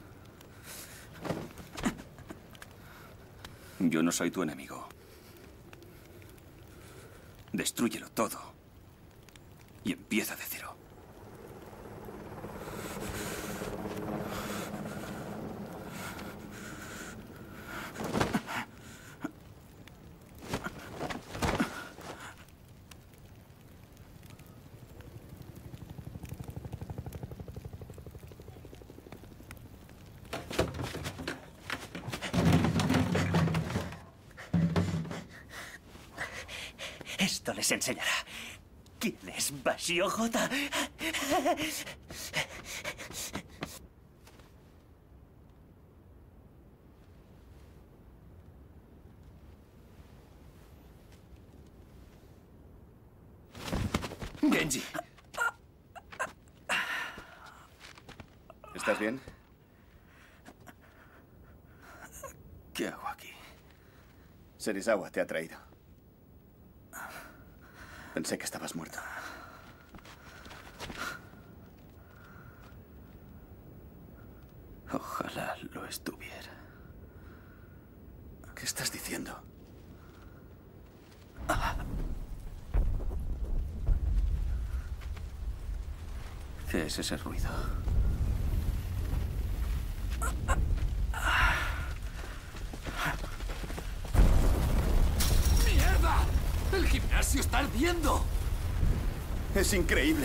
Speaker 1: Yo no soy tu enemigo. Destrúyelo todo. Y empieza de cero.
Speaker 4: Esto les enseñará quién es Bashio Jota.
Speaker 5: Genji.
Speaker 6: ¿Estás bien?
Speaker 5: ¿Qué hago aquí?
Speaker 6: Serizawa te ha traído. Pensé que estabas muerto.
Speaker 5: Ojalá lo estuviera.
Speaker 6: ¿Qué estás diciendo?
Speaker 5: ¿Qué es ese ruido?
Speaker 13: ¡Mierda! ¡El gimnasio está ardiendo!
Speaker 6: Es increíble.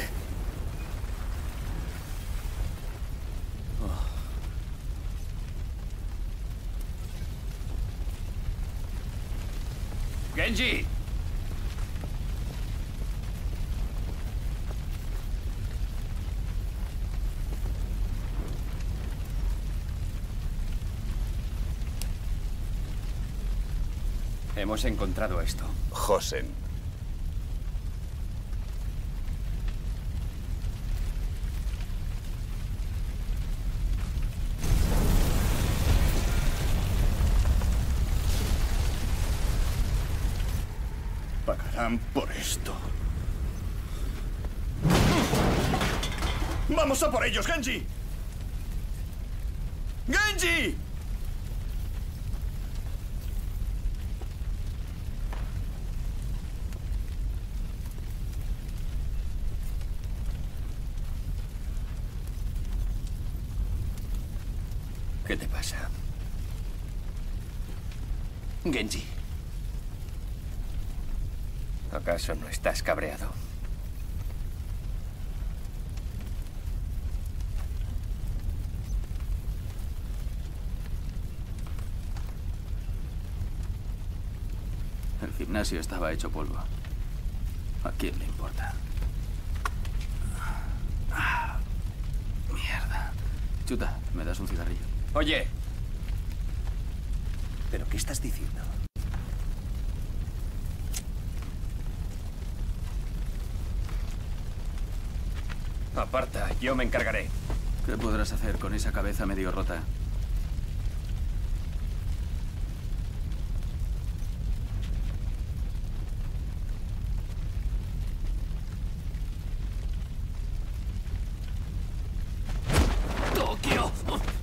Speaker 5: ¡Genji! Hemos encontrado esto.
Speaker 6: Hosen.
Speaker 7: Pagarán por esto. ¡Vamos a por ellos, Genji! ¡Genji!
Speaker 17: ¿Qué te pasa? Genji. ¿Acaso no estás cabreado?
Speaker 19: El gimnasio estaba hecho polvo. ¿A quién le importa? Ah, mierda. Chuta, ¿me das un cigarrillo?
Speaker 10: Oye. ¿Pero qué estás diciendo? Aparta, yo me encargaré.
Speaker 19: ¿Qué podrás hacer con esa cabeza medio rota?
Speaker 13: ¡Tokio!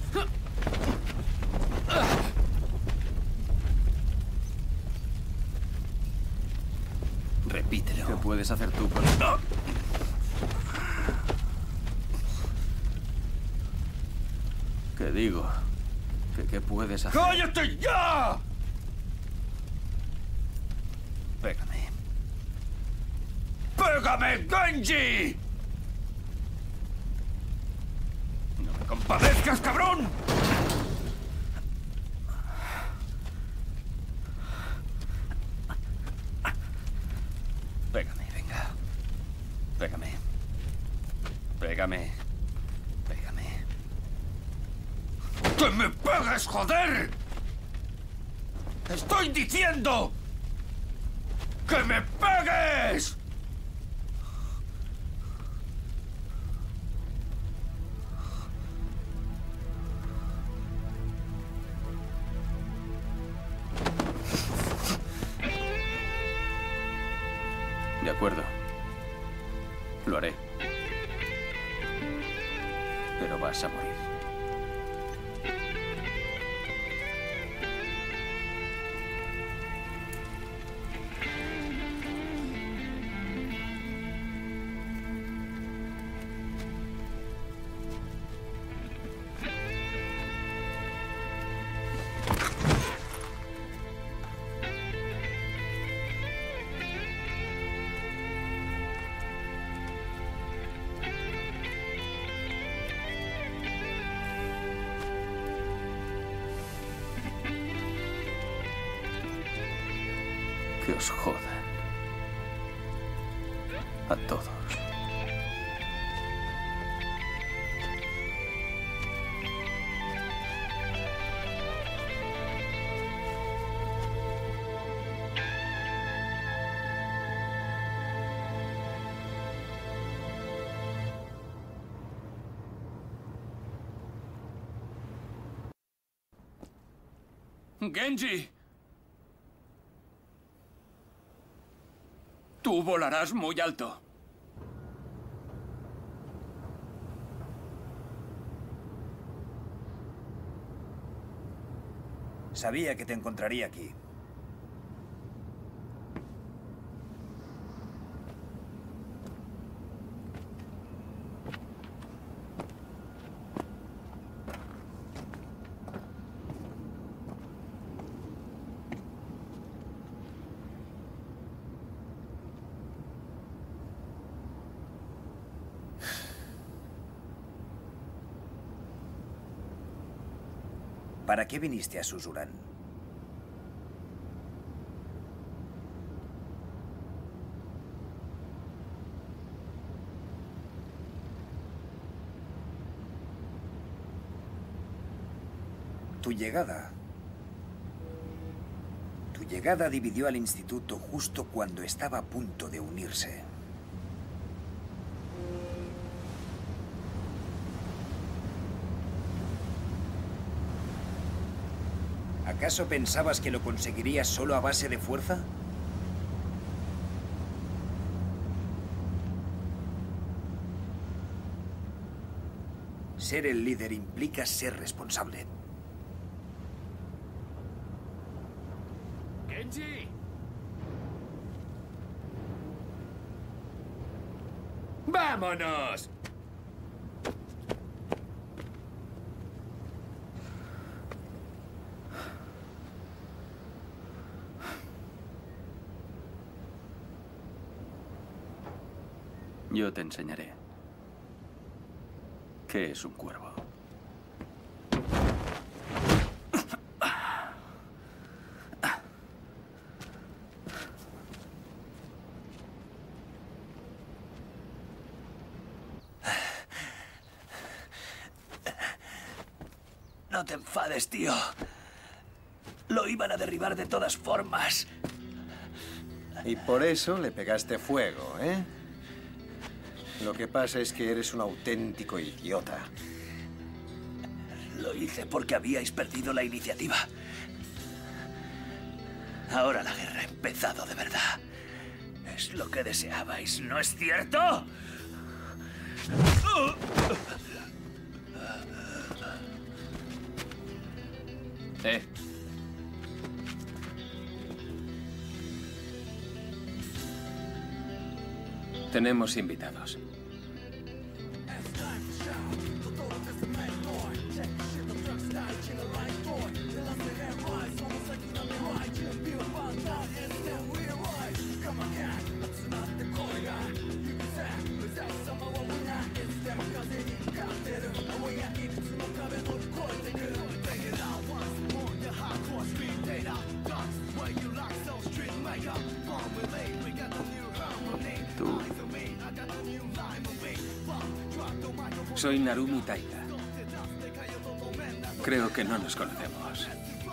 Speaker 10: Repítelo.
Speaker 19: ¿Qué puedes hacer tú con esto? ¿Qué digo? ¿Qué, qué puedes hacer?
Speaker 13: ¡Cállate ya!
Speaker 10: Pégame.
Speaker 13: ¡Pégame, Genji! ¡No me compadezcas, cabrón!
Speaker 10: Pégame, venga. Pégame. Pégame. Pégame.
Speaker 13: ¡Que me pegues, joder! ¡Estoy diciendo! ¡Que me pegues!
Speaker 19: De acuerdo. Lo haré. Pero vas a morir. Que os jodan. A todos.
Speaker 12: Genji. Tú volarás muy alto.
Speaker 10: Sabía que te encontraría aquí. ¿Para qué viniste a Susurán? Tu llegada... Tu llegada dividió al instituto justo cuando estaba a punto de unirse. ¿Acaso pensabas que lo conseguirías solo a base de fuerza? ser el líder implica ser responsable.
Speaker 5: ¡Genji!
Speaker 4: ¡Vámonos!
Speaker 19: Yo te enseñaré qué es un cuervo.
Speaker 13: No te enfades, tío. Lo iban a derribar de todas formas.
Speaker 9: Y por eso le pegaste fuego, ¿eh? Lo que pasa es que eres un auténtico idiota.
Speaker 13: Lo hice porque habíais perdido la iniciativa. Ahora la guerra ha empezado de verdad. Es lo que deseabais, ¿no es cierto?
Speaker 5: Eh. Tenemos invitados.
Speaker 19: Tú.
Speaker 5: Soy Narumi Taiga. Creo que no nos conocemos.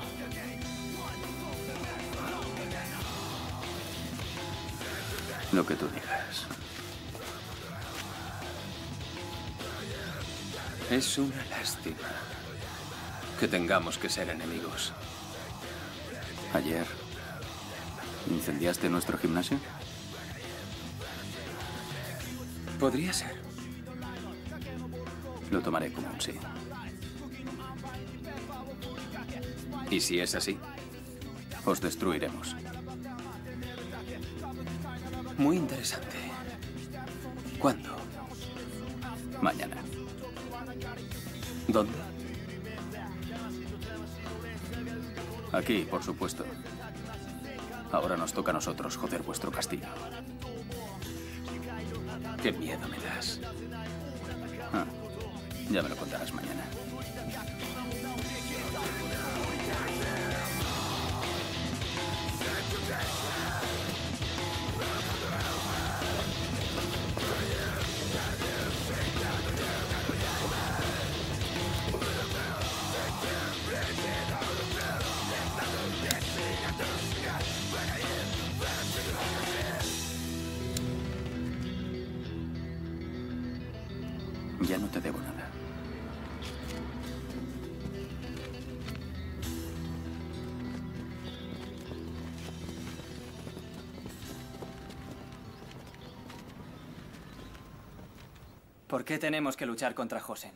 Speaker 19: Lo que tú digas.
Speaker 5: Es una lástima que tengamos que ser enemigos.
Speaker 19: Ayer, ¿incendiaste nuestro gimnasio?
Speaker 5: Podría ser.
Speaker 19: Lo tomaré como un sí.
Speaker 5: ¿Y si es así?
Speaker 19: Os destruiremos.
Speaker 5: Muy interesante. ¿Cuándo?
Speaker 19: Mañana.
Speaker 5: ¿Dónde?
Speaker 19: Aquí, por supuesto. Ahora nos toca a nosotros joder vuestro castillo.
Speaker 5: Qué miedo me das.
Speaker 19: Ah, ya me lo contarás mañana. Ya no te debo nada.
Speaker 16: ¿Por qué tenemos que luchar contra Josen?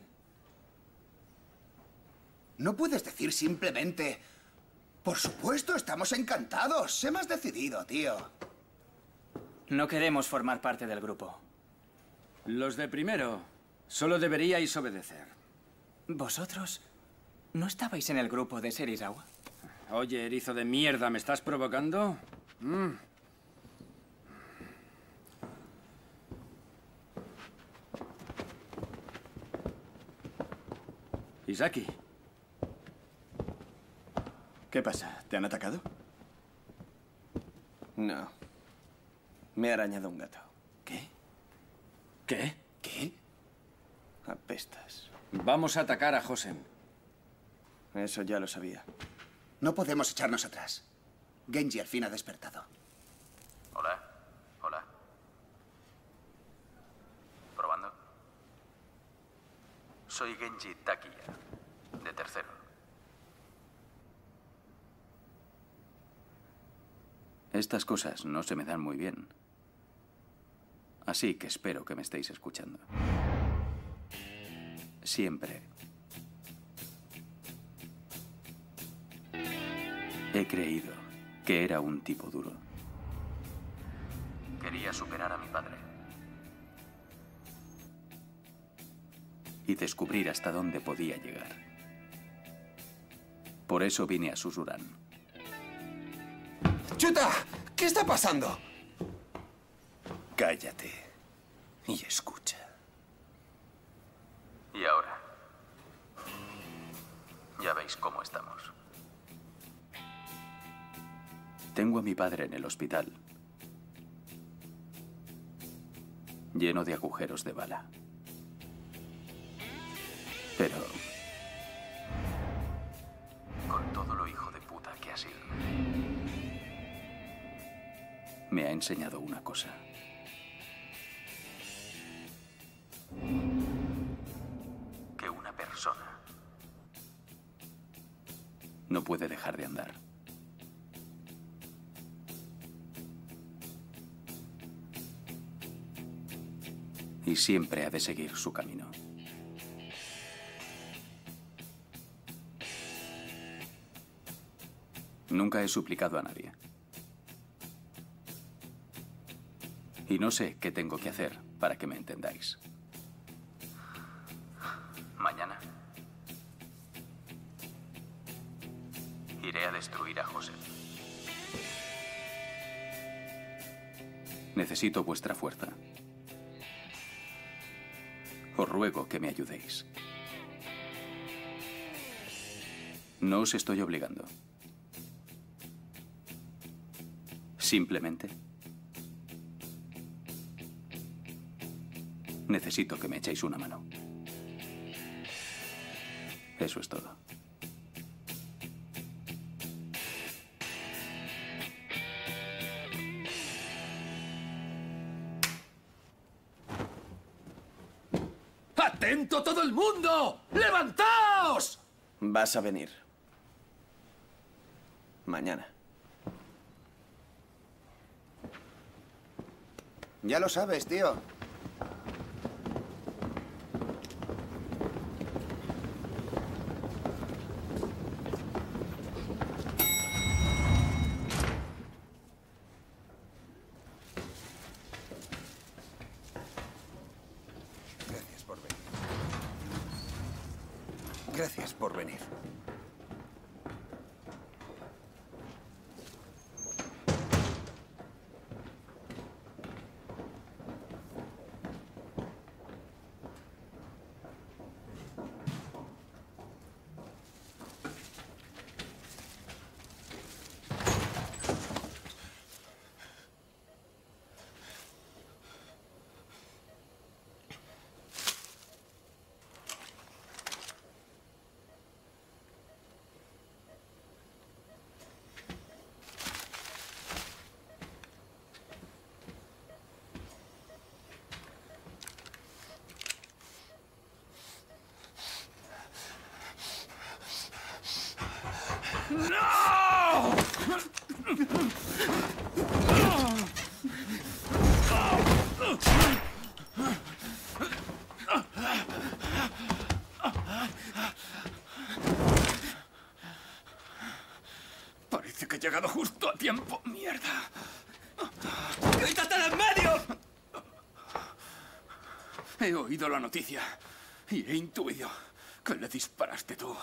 Speaker 2: No puedes decir simplemente... Por supuesto, estamos encantados. Sé más decidido, tío.
Speaker 16: No queremos formar parte del grupo.
Speaker 12: Los de primero solo deberíais obedecer.
Speaker 16: ¿Vosotros no estabais en el grupo de Serizawa?
Speaker 12: Oye, erizo de mierda, ¿me estás provocando? Mm. Isaki.
Speaker 3: ¿Qué pasa? ¿Te han atacado?
Speaker 9: No. Me ha arañado un gato.
Speaker 3: ¿Qué?
Speaker 12: ¿Qué?
Speaker 3: ¿Qué?
Speaker 9: Apestas.
Speaker 12: Vamos a atacar a Josen.
Speaker 9: Eso ya lo sabía.
Speaker 2: No podemos echarnos atrás. Genji al fin ha despertado.
Speaker 19: Hola. Hola. Probando. Soy Genji Takiya, de tercero. Estas cosas no se me dan muy bien. Así que espero que me estéis escuchando. Siempre he creído que era un tipo duro. Quería superar a mi padre. Y descubrir hasta dónde podía llegar. Por eso vine a Susurán.
Speaker 6: ¡Chuta! ¿Qué está pasando?
Speaker 19: Cállate y escucha. Y ahora, ya veis cómo estamos. Tengo a mi padre en el hospital, lleno de agujeros de bala. Pero con todo lo hijo de puta que ha sido, me ha enseñado una cosa. Que una persona no puede dejar de andar. Y siempre ha de seguir su camino. Nunca he suplicado a nadie. Y no sé qué tengo que hacer para que me entendáis. Mañana iré a destruir a José. Necesito vuestra fuerza. Os ruego que me ayudéis. No os estoy obligando. Simplemente necesito que me echéis una mano. Eso es todo.
Speaker 13: ¡Atento todo el mundo! ¡Levantaos!
Speaker 9: Vas a venir. Mañana.
Speaker 2: Ya lo sabes, tío.
Speaker 6: Gracias por venir. Gracias por venir.
Speaker 13: ¡No! Parece que he llegado justo a tiempo. ¡Mierda! ¡Quítate de en medio! He oído la noticia y he intuido que le disparaste tú.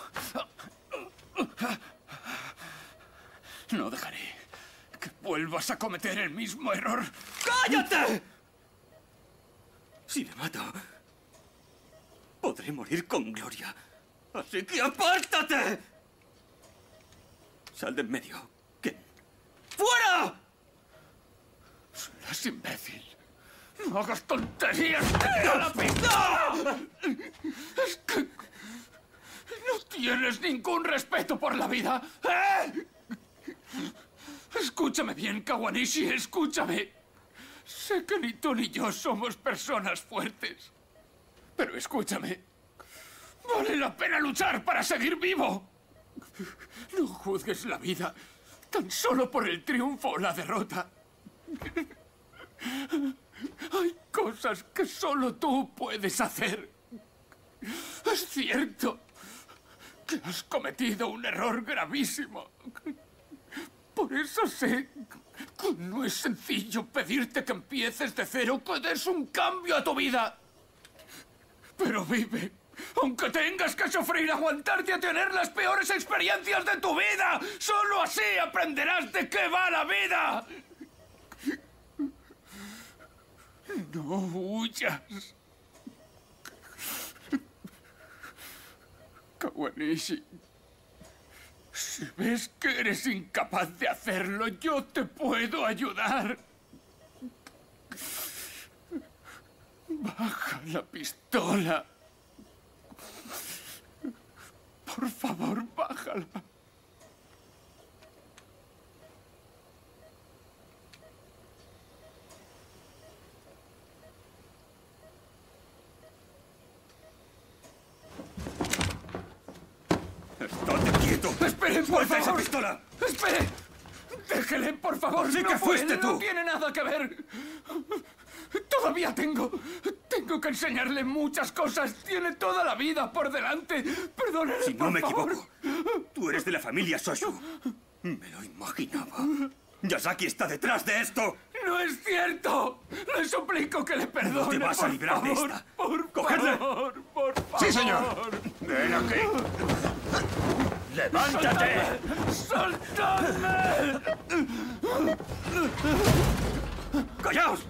Speaker 13: No dejaré que vuelvas a cometer el mismo error. ¡Cállate! Si le mato, podré morir con gloria. Así que apártate. Sal de en medio. ¿Qué? ¡Fuera! Serás imbécil. No hagas tonterías. ¡Tira la pizza! Es que no tienes ningún respeto por la vida. ¿Eh? Escúchame bien, Kawanishi, escúchame. Sé que ni tú ni yo somos personas fuertes. Pero escúchame. Vale la pena luchar para seguir vivo. No juzgues la vida tan solo por el triunfo o la derrota. Hay cosas que solo tú puedes hacer. Es cierto que has cometido un error gravísimo. Por eso sé que no es sencillo pedirte que empieces de cero, que des un cambio a tu vida. Pero vive, aunque tengas que sufrir, aguantarte a tener las peores experiencias de tu vida. Solo así aprenderás de qué va la vida. No huyas. Kawanishi, si ves que eres incapaz de hacerlo, yo te puedo ayudar. Baja la pistola. Por favor, bájala.
Speaker 1: ¡Estate quieto!
Speaker 13: ¡Esperen, por
Speaker 1: ¡Suelta esa
Speaker 13: favor!
Speaker 1: pistola!
Speaker 13: ¡Espere! ¡Déjele, por favor!
Speaker 1: ¡Sí
Speaker 13: no
Speaker 1: que
Speaker 13: puede,
Speaker 1: fuiste tú!
Speaker 13: ¡No tiene nada que ver! Todavía tengo... Tengo que enseñarle muchas cosas. Tiene toda la vida por delante. Perdóneme,
Speaker 1: Si no
Speaker 13: por
Speaker 1: me
Speaker 13: favor.
Speaker 1: equivoco, tú eres de la familia Soshu. Me lo imaginaba. Yasaki está detrás de esto.
Speaker 13: ¡No es cierto! Le suplico que le perdone,
Speaker 1: No te vas a
Speaker 13: por
Speaker 1: librar de
Speaker 13: favor,
Speaker 1: esta.
Speaker 13: Por
Speaker 1: ¡Cogedle!
Speaker 13: favor, por favor.
Speaker 1: ¡Sí, señor! ¡Ven aquí! ¡Levántate!
Speaker 13: ¡Soltadme!
Speaker 1: ¡Callaos!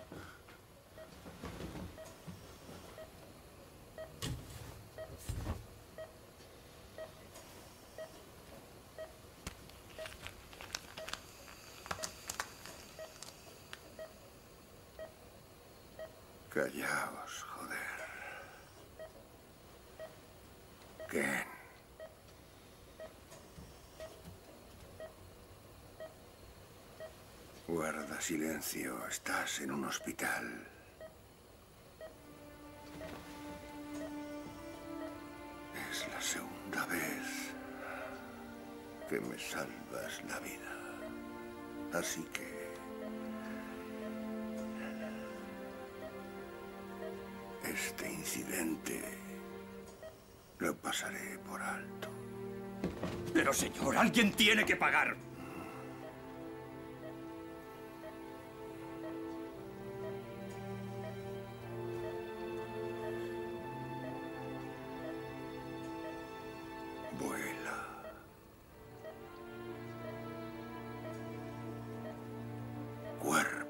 Speaker 8: Callaos, joder. Ken. Guarda silencio. Estás en un hospital. Es la segunda vez que me salvas la vida. Así que... este incidente lo pasaré por alto.
Speaker 1: Pero, señor, alguien tiene que pagar.
Speaker 8: Vuela. Cuervo.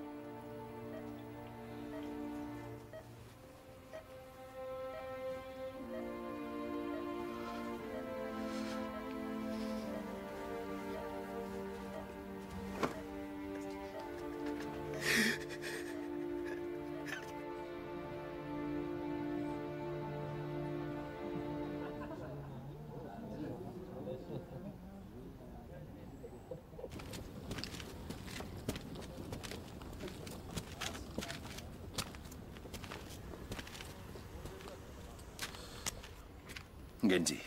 Speaker 19: Genji.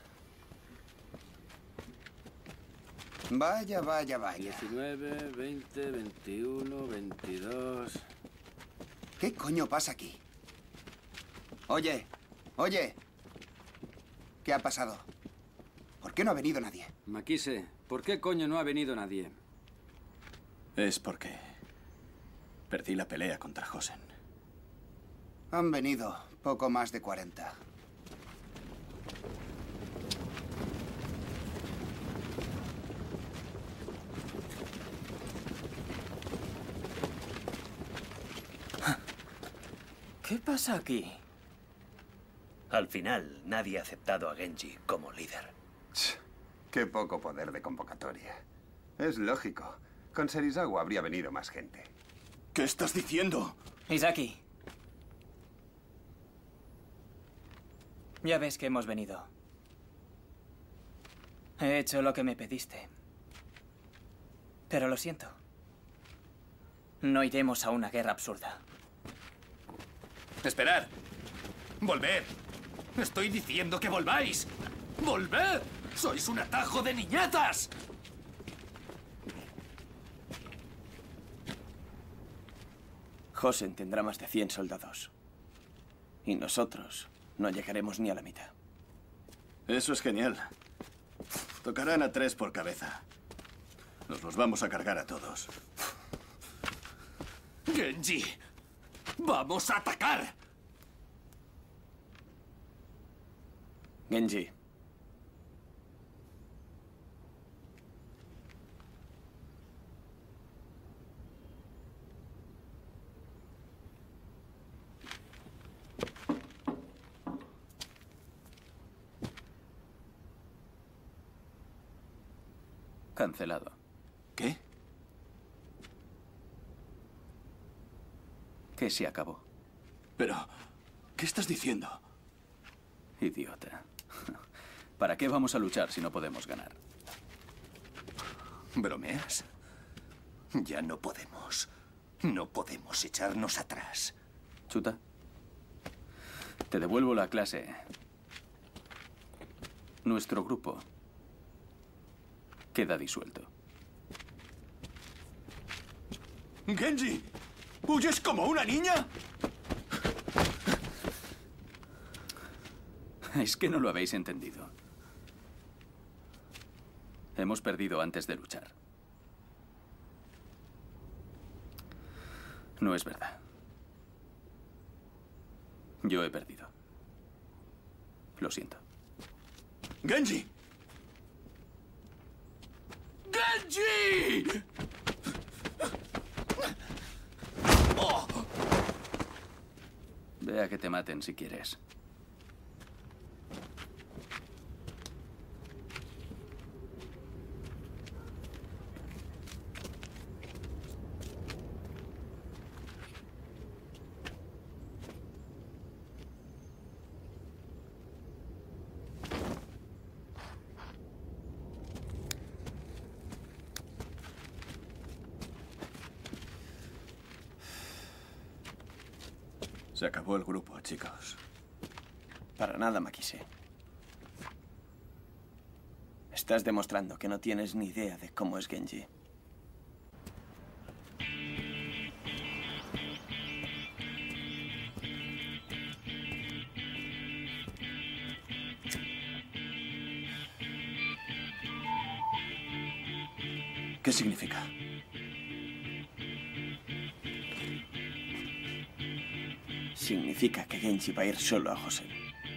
Speaker 2: Vaya, vaya, vaya.
Speaker 12: diecinueve, veinte, veintiuno, veintidós...
Speaker 2: ¿Qué coño pasa aquí? Oye, oye. ¿Qué ha pasado? ¿Por qué no ha venido nadie?
Speaker 12: Makise, ¿por qué coño no ha venido nadie?
Speaker 19: Es porque perdí la pelea contra Hosen.
Speaker 2: Han venido poco más de cuarenta.
Speaker 16: ¿Qué pasa aquí?
Speaker 17: Al final, nadie ha aceptado a Genji como líder.
Speaker 6: Qué poco poder de convocatoria. Es lógico. Con Serizawa habría venido más gente.
Speaker 19: ¿Qué estás diciendo?
Speaker 16: Izaki. Ya ves que hemos venido. He hecho lo que me pediste. Pero lo siento. No iremos a una guerra absurda.
Speaker 13: Esperad. Volved. Estoy diciendo que volváis. ¡Volved! ¡Sois un atajo de niñatas!
Speaker 19: Hosen tendrá más de cien soldados. Y nosotros
Speaker 3: No llegaremos ni a la mitad.
Speaker 7: Eso es genial. Tocarán a tres por cabeza. Nos los vamos a cargar a todos.
Speaker 13: Genji, ¡vamos a atacar!
Speaker 3: Genji.
Speaker 19: Cancelado.
Speaker 7: ¿Qué?
Speaker 19: Que se acabó.
Speaker 7: Pero, ¿qué estás diciendo?
Speaker 19: Idiota. ¿Para qué vamos a luchar si no podemos ganar?
Speaker 4: ¿Bromeas? Ya no podemos. No podemos echarnos atrás.
Speaker 19: Chuta. Te devuelvo la clase. Nuestro grupo queda disuelto.
Speaker 7: ¡Genji! ¿Huyes como una niña?
Speaker 19: Es que no lo habéis entendido. Hemos perdido antes de luchar. No es verdad. Yo he perdido. Lo siento.
Speaker 7: ¡Genji! ¡Genji!
Speaker 19: Oh. Ve a que te maten si quieres.
Speaker 7: Se acabó el grupo, chicos.
Speaker 3: Para nada, Makise. Estás demostrando que no tienes ni idea de cómo es Genji.
Speaker 7: ¿Qué significa?
Speaker 3: Significa que Genji va a ir solo a Hosen.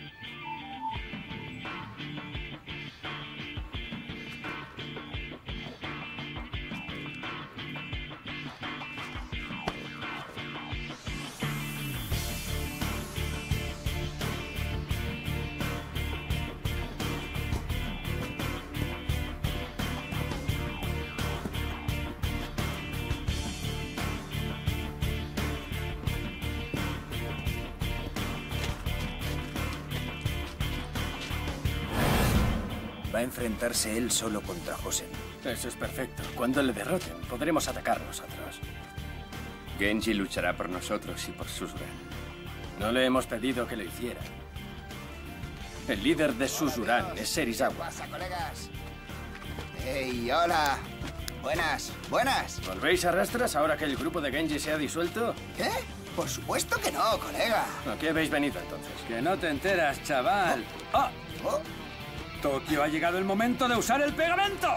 Speaker 10: Va a enfrentarse él solo contra Hosen.
Speaker 12: Eso es perfecto. Cuando le derroten, podremos atacar nosotros.
Speaker 3: Genji luchará por nosotros y por Suzuran.
Speaker 12: No le hemos pedido que lo hiciera. El líder de Suzuran es Serizawa.
Speaker 2: ¿Qué pasa, colegas? ¡Hey, hola! Buenas, buenas.
Speaker 12: ¿Volvéis a rastras ahora que el grupo de Genji se ha disuelto?
Speaker 2: ¿Qué? Por supuesto que no, colega.
Speaker 12: ¿A qué habéis venido entonces? Que no te enteras, chaval. ¡Ah!
Speaker 2: Oh.
Speaker 12: Tokio, ha llegado el momento de usar el pegamento.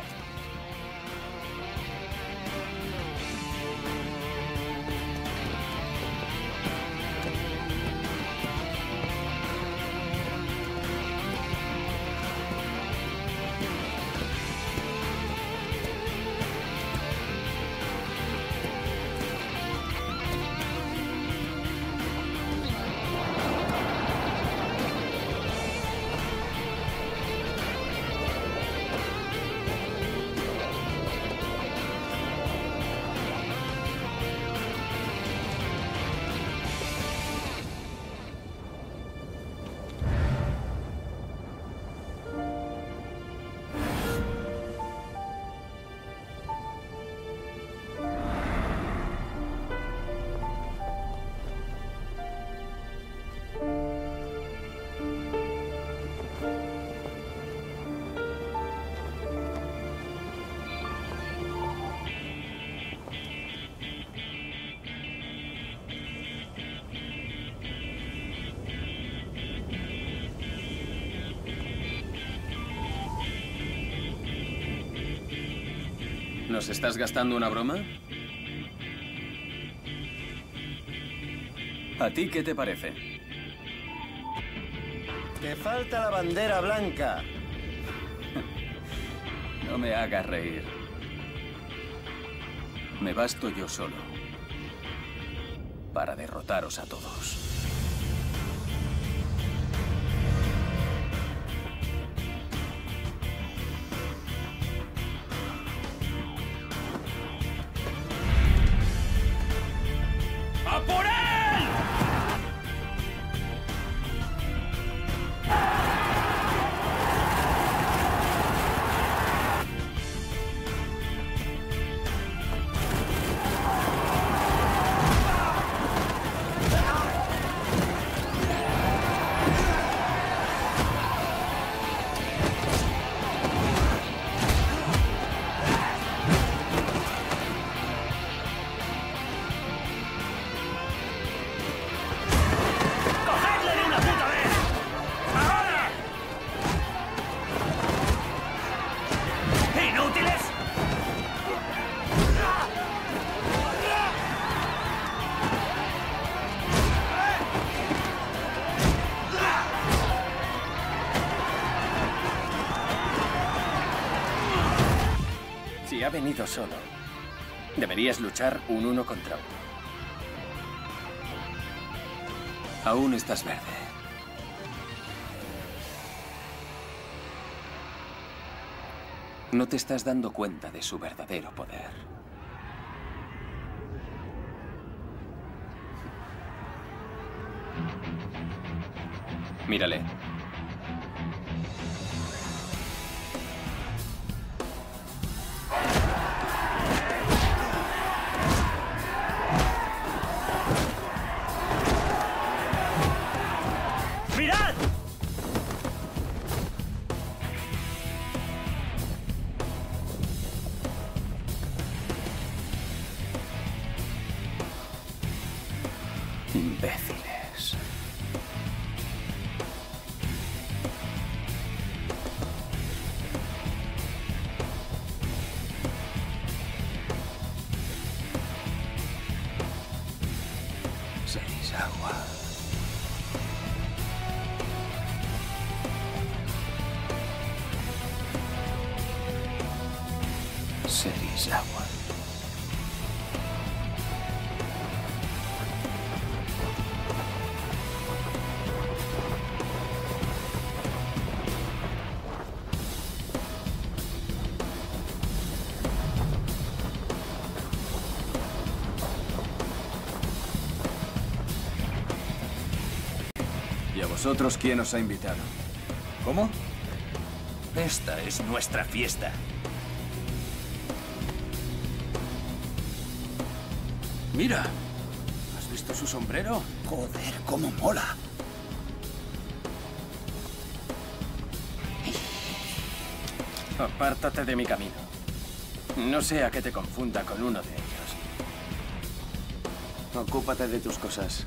Speaker 5: ¿Nos estás gastando una broma?
Speaker 19: ¿A ti qué te parece?
Speaker 9: Te falta la bandera blanca.
Speaker 19: No me hagas reír. Me basto yo solo para derrotaros a todos.
Speaker 4: ¡A por él! ¡Cogedle de una puta vez! ¡Ahora! ¡Inútiles!
Speaker 12: Si ha venido solo, deberías luchar un uno contra uno.
Speaker 5: Aún estás verde. No te estás dando cuenta de su verdadero poder. Mírale.
Speaker 4: ¡Mirad!
Speaker 19: Imbéciles. Seis agua. Serizawa.
Speaker 12: ¿Y a vosotros quién os ha invitado? ¿Cómo?
Speaker 11: Esta es nuestra fiesta.
Speaker 12: Mira, ¿has visto su sombrero?
Speaker 10: Joder, cómo mola.
Speaker 12: Apártate de mi camino. No sea que te confunda con uno de ellos. Ocúpate de tus cosas.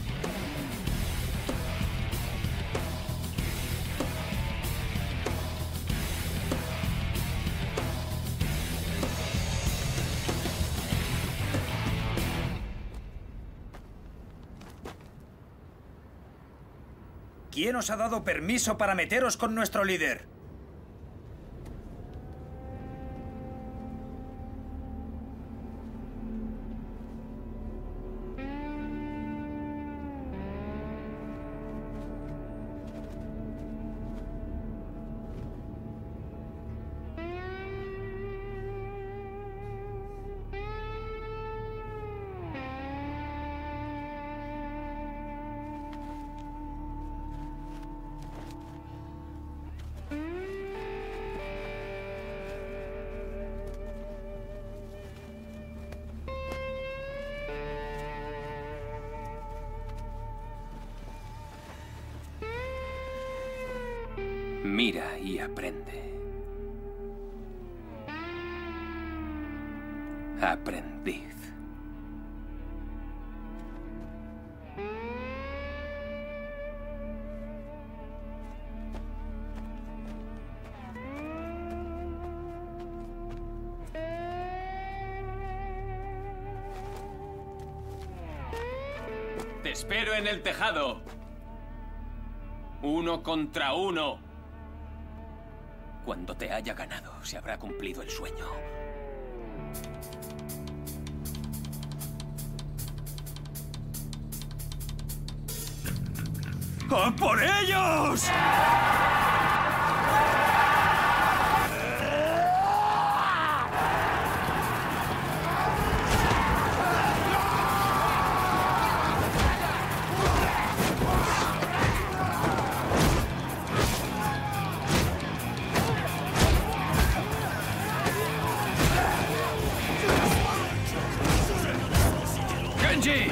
Speaker 10: ¿Quién os ha dado permiso para meteros con nuestro líder?
Speaker 5: Mira y aprende. Aprendiz. espero en el tejado. Uno contra uno. Cuando te haya ganado, se habrá cumplido el sueño.
Speaker 4: ¡A por ellos!
Speaker 5: ¡Genji!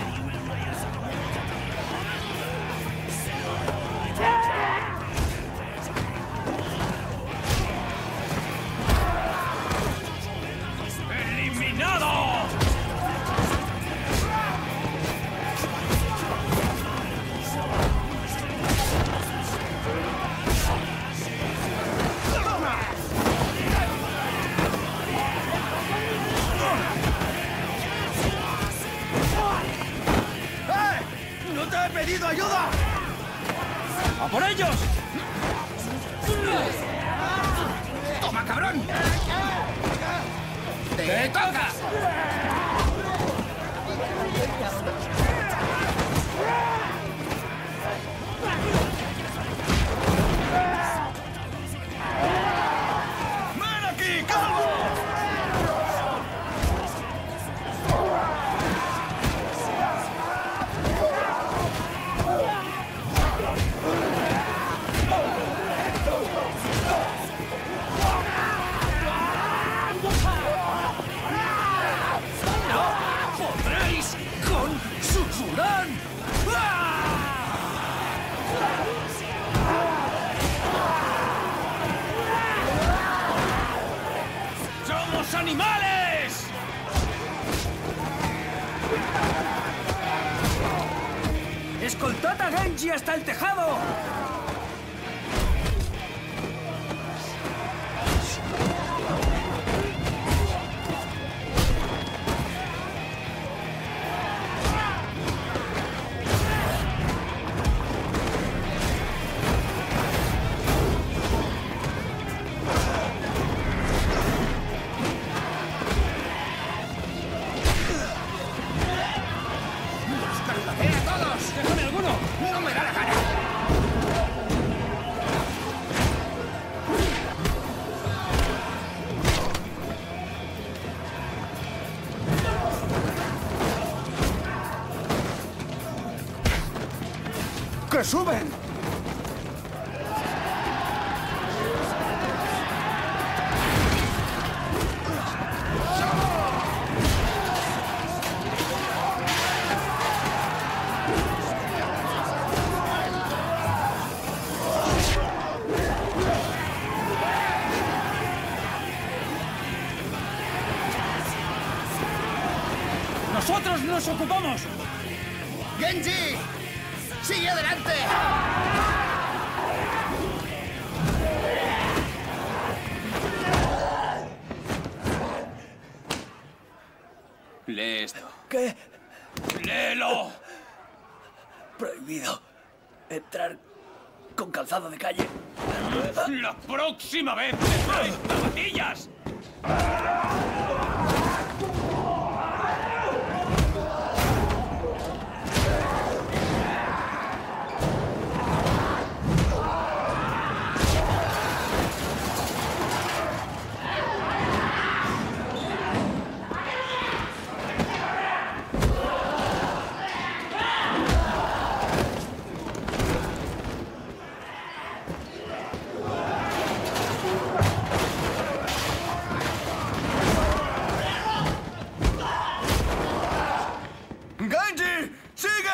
Speaker 4: ¡Eliminado!
Speaker 3: ¡Eh! ¡No te he pedido ayuda!
Speaker 4: ¡A por ellos!
Speaker 3: ¡Toma, cabrón! ¡Te toca!
Speaker 4: ¡Ven aquí, calvo!
Speaker 3: ¡Podréis con Susurán!
Speaker 4: ¡Somos animales!
Speaker 3: ¡Escoltad a Genji hasta el tejado! ¡Eh, a todos! ¡Déjame alguno! ¡No me da la gana!
Speaker 8: ¡Que suben!
Speaker 4: ¡Nosotros nos ocupamos!
Speaker 3: ¡Genji! ¡Sigue adelante!
Speaker 5: Lee esto.
Speaker 3: ¿Qué?
Speaker 4: ¡Léelo!
Speaker 3: Prohibido entrar con calzado de calle.
Speaker 4: ¡La próxima vez te traes zapatillas!
Speaker 3: ¡Genji! ¡Sigue!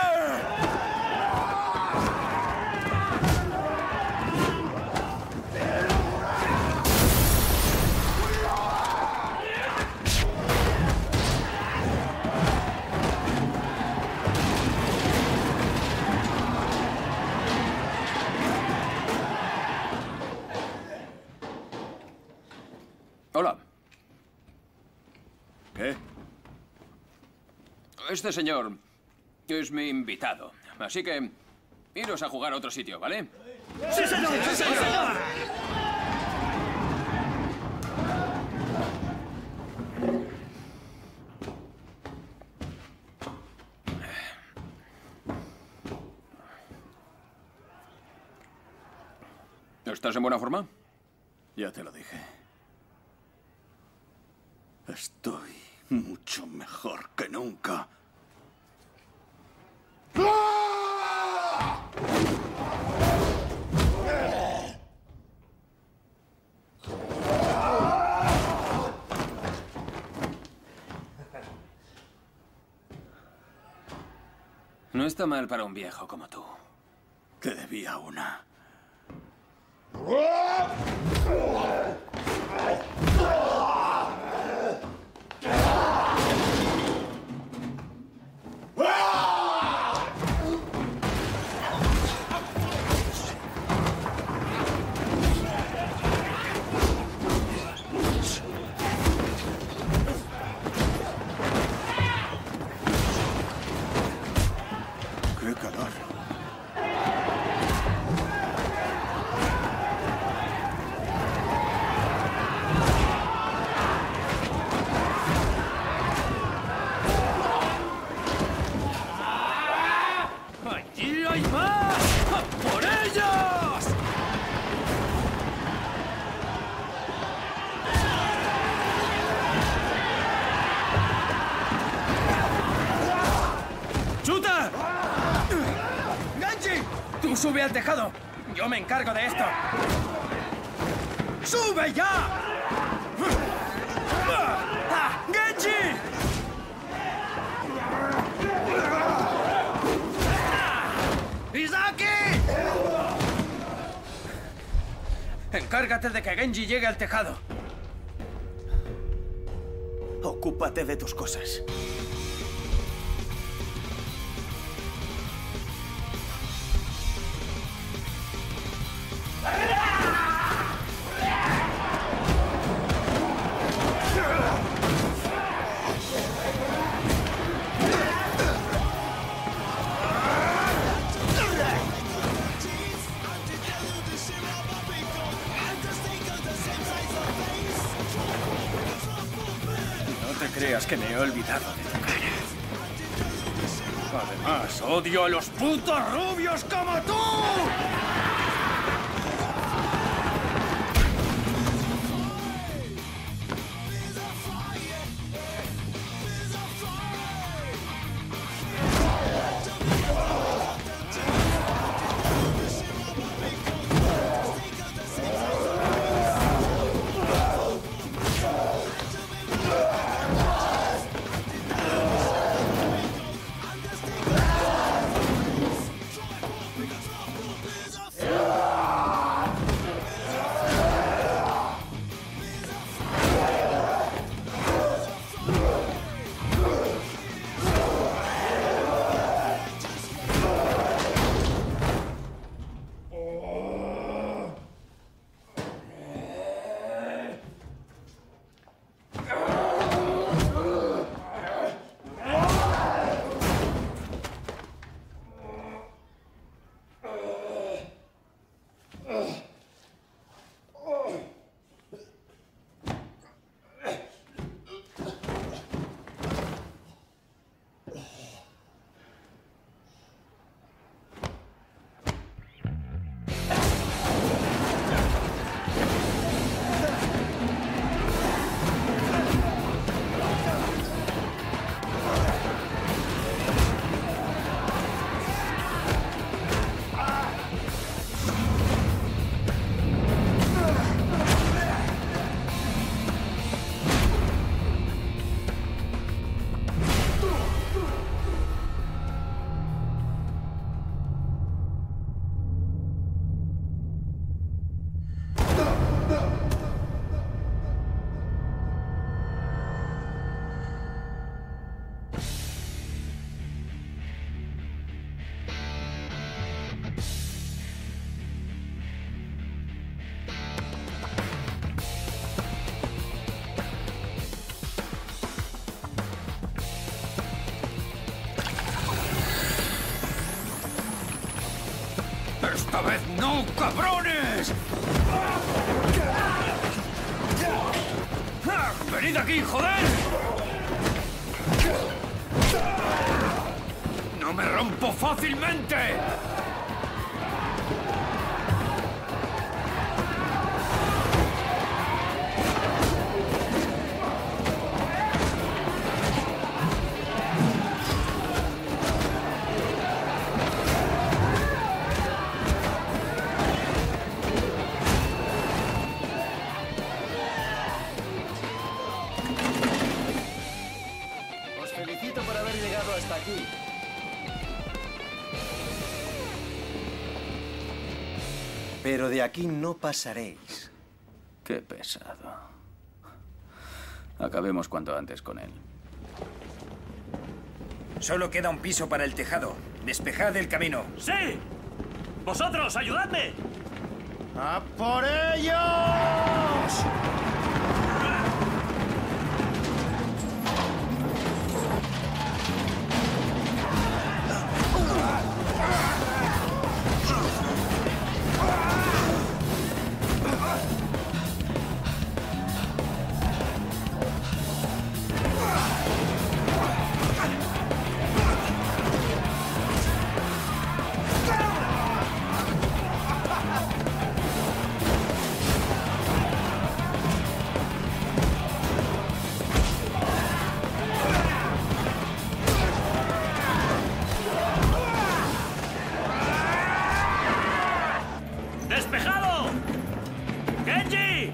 Speaker 5: Hola.
Speaker 4: ¿Qué?
Speaker 5: Este señor es mi invitado. Así que, iros a jugar a otro sitio, ¿vale?
Speaker 4: ¡Sí, señor! ¡Sí, señor!
Speaker 5: ¿Estás en buena forma?
Speaker 8: Ya te lo dije. Estoy mucho mejor que nunca.
Speaker 5: No está mal para un viejo como tú.
Speaker 8: Te debía una. ¡Qué calor!
Speaker 4: ¡Allí hay más! ¡A por ellos!
Speaker 16: ¡Chuta! ¡Genji! Tú sube al tejado. Yo me encargo de esto. ¡Sube ya! ¡Genji! ¡Izaki! Encárgate de que Genji llegue al tejado. Ocúpate de tus cosas.
Speaker 4: No te creas que me he olvidado de tu cara. Además, odio a los putos rubios como tú.
Speaker 13: ¡Esta vez no, cabrones! ¡Venid aquí, joder! ¡No me rompo fácilmente!
Speaker 9: Hasta aquí. Pero de aquí no pasaréis.
Speaker 19: Qué pesado. Acabemos cuanto antes con él.
Speaker 10: Solo queda un piso para el tejado. Despejad el camino.
Speaker 4: ¡Sí! ¡Vosotros, ayudadme!
Speaker 7: ¡A por ellos!
Speaker 4: ¡Despejado! ¡Genji!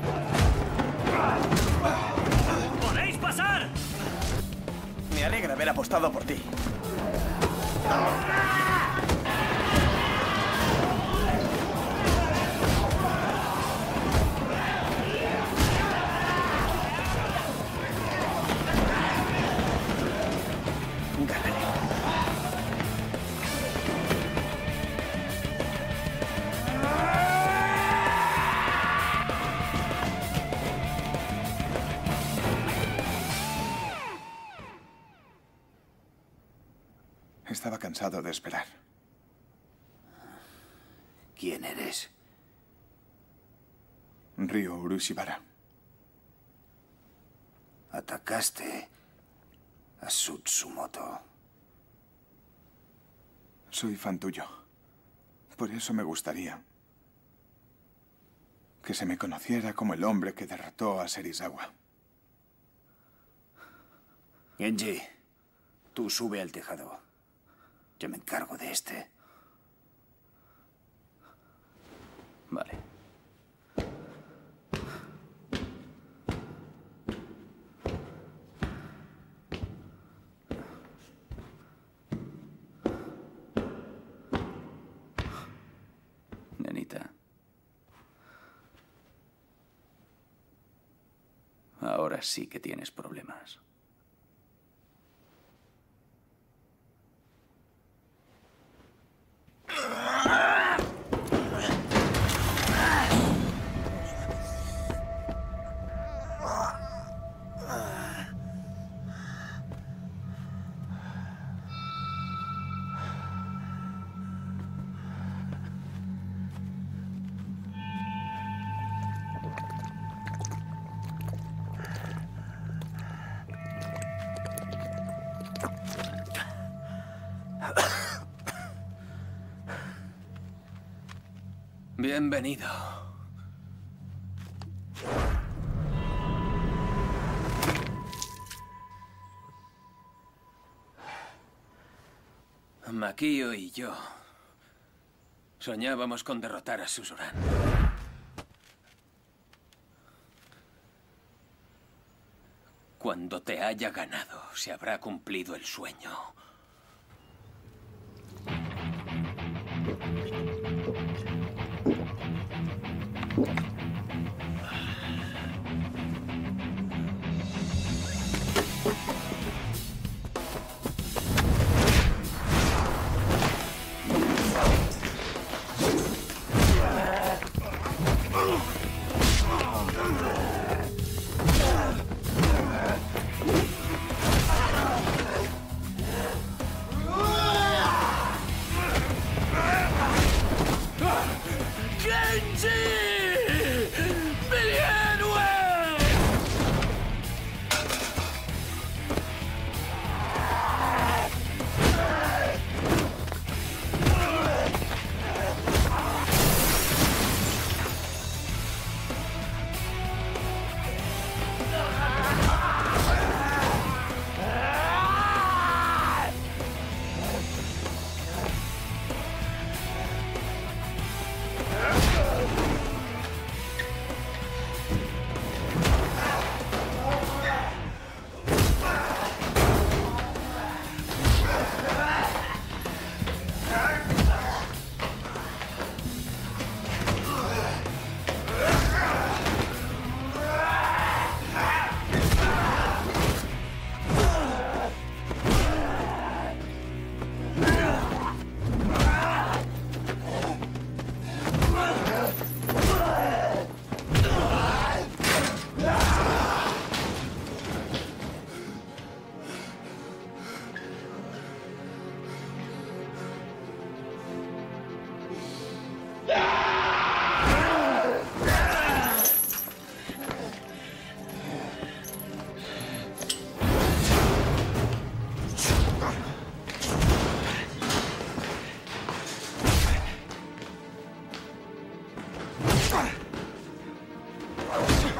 Speaker 4: ¿Podéis pasar?
Speaker 3: Me alegra haber apostado por ti.
Speaker 8: Estaba cansado de esperar.
Speaker 10: ¿Quién eres?
Speaker 8: Ryo Urushibara.
Speaker 10: Atacaste a Tsutsumoto.
Speaker 8: Soy fan tuyo. Por eso me gustaría que se me conociera como el hombre que derrotó a Serizawa.
Speaker 10: Genji, tú sube al tejado. Yo me encargo de este.
Speaker 19: Vale. Nenita. Ahora sí que tienes problemas.
Speaker 5: Bienvenido. Makio y yo soñábamos con derrotar a Suzuran. Cuando te haya ganado, se habrá cumplido el sueño.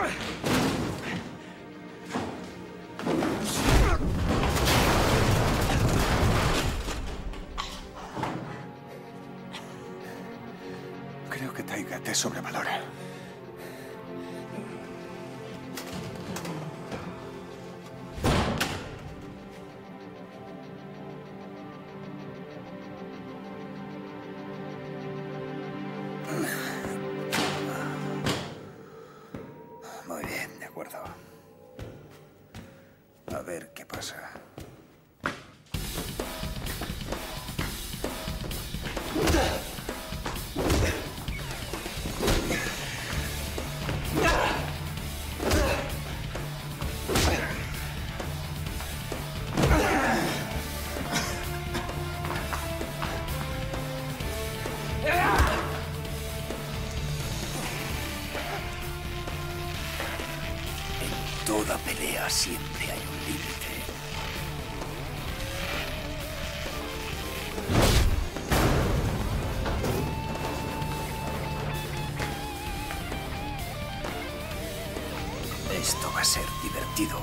Speaker 8: Creo que Taiga te sobrevalora.
Speaker 10: Muy bien, de acuerdo. A ver qué pasa. En toda pelea siempre hay un límite. Esto va a ser divertido.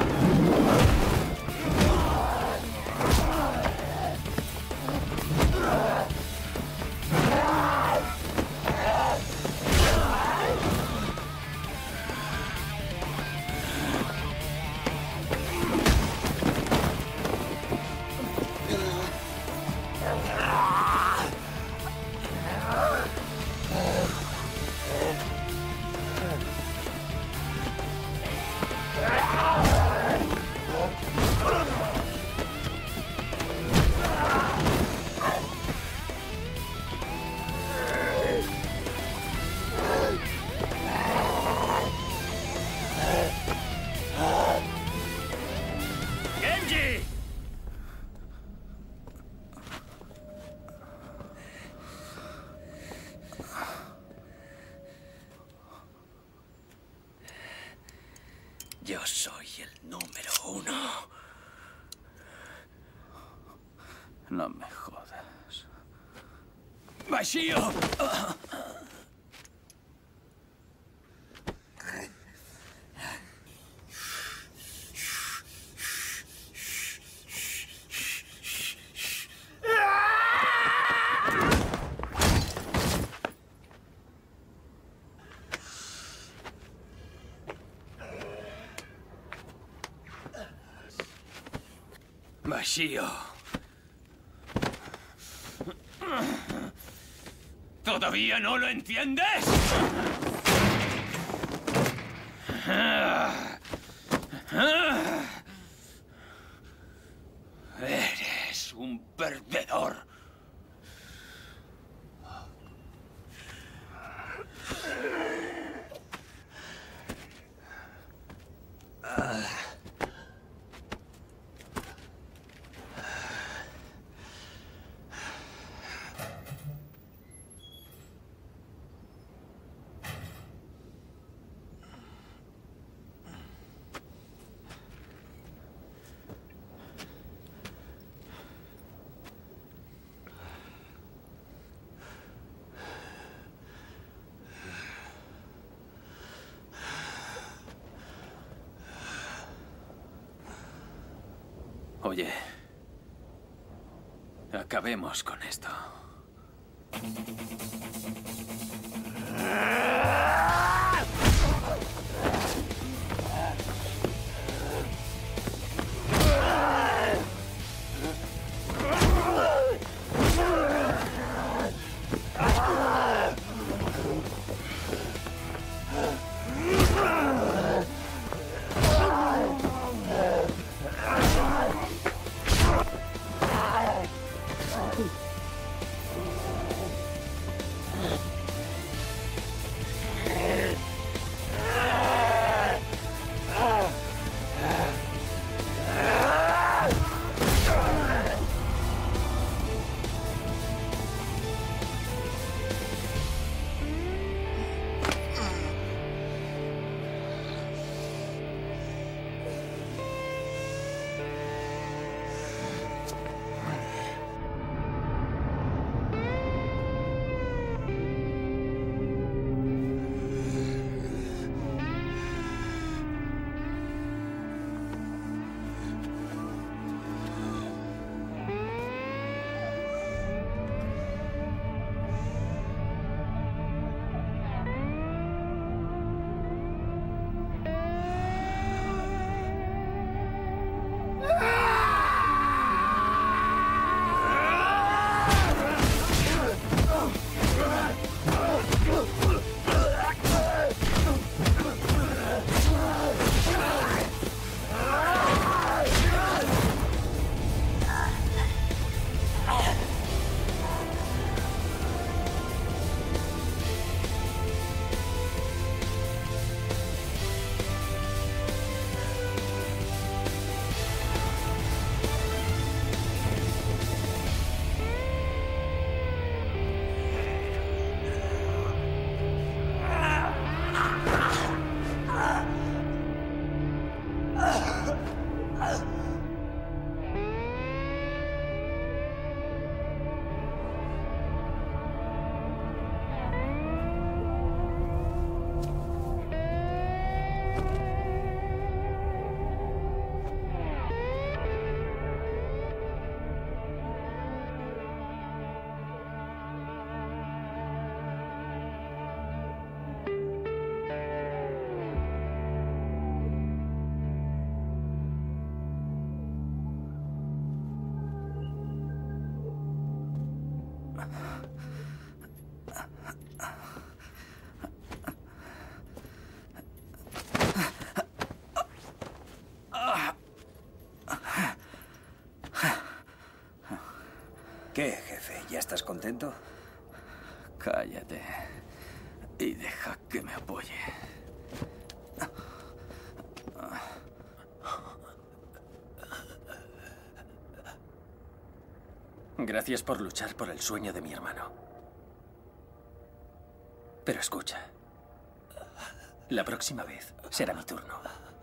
Speaker 4: ¡Genji!
Speaker 17: Yo soy el número uno.
Speaker 19: No me jodas.
Speaker 4: ¡Bashio! Bashio. ¿Todavía no lo entiendes? Eres un perdedor.
Speaker 5: Oye, acabemos con esto.
Speaker 10: ¿Qué, jefe? ¿Ya estás contento?
Speaker 19: Cállate y deja que me apoye.
Speaker 9: Gracias por luchar por el sueño de mi hermano. Pero escucha. La próxima vez será mi turno.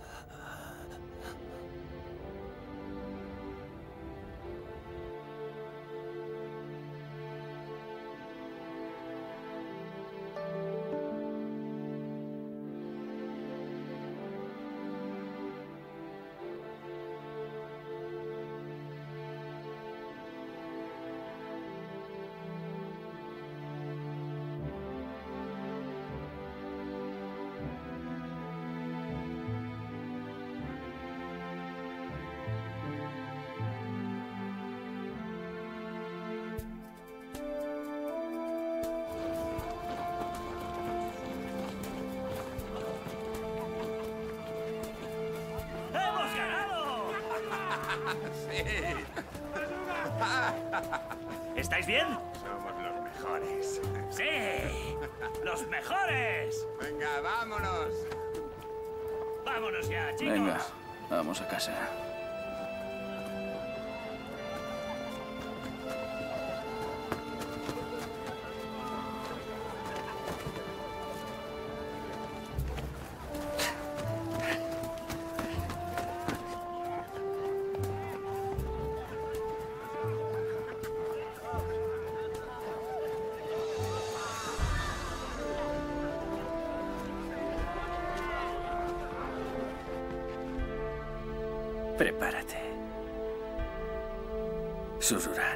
Speaker 4: ¿Estáis bien?
Speaker 7: Somos los mejores.
Speaker 4: ¡Sí! ¡Los mejores!
Speaker 7: Venga, vámonos.
Speaker 4: Vámonos ya, chicos.
Speaker 19: Venga, vamos a casa.
Speaker 9: Prepárate. Susurran.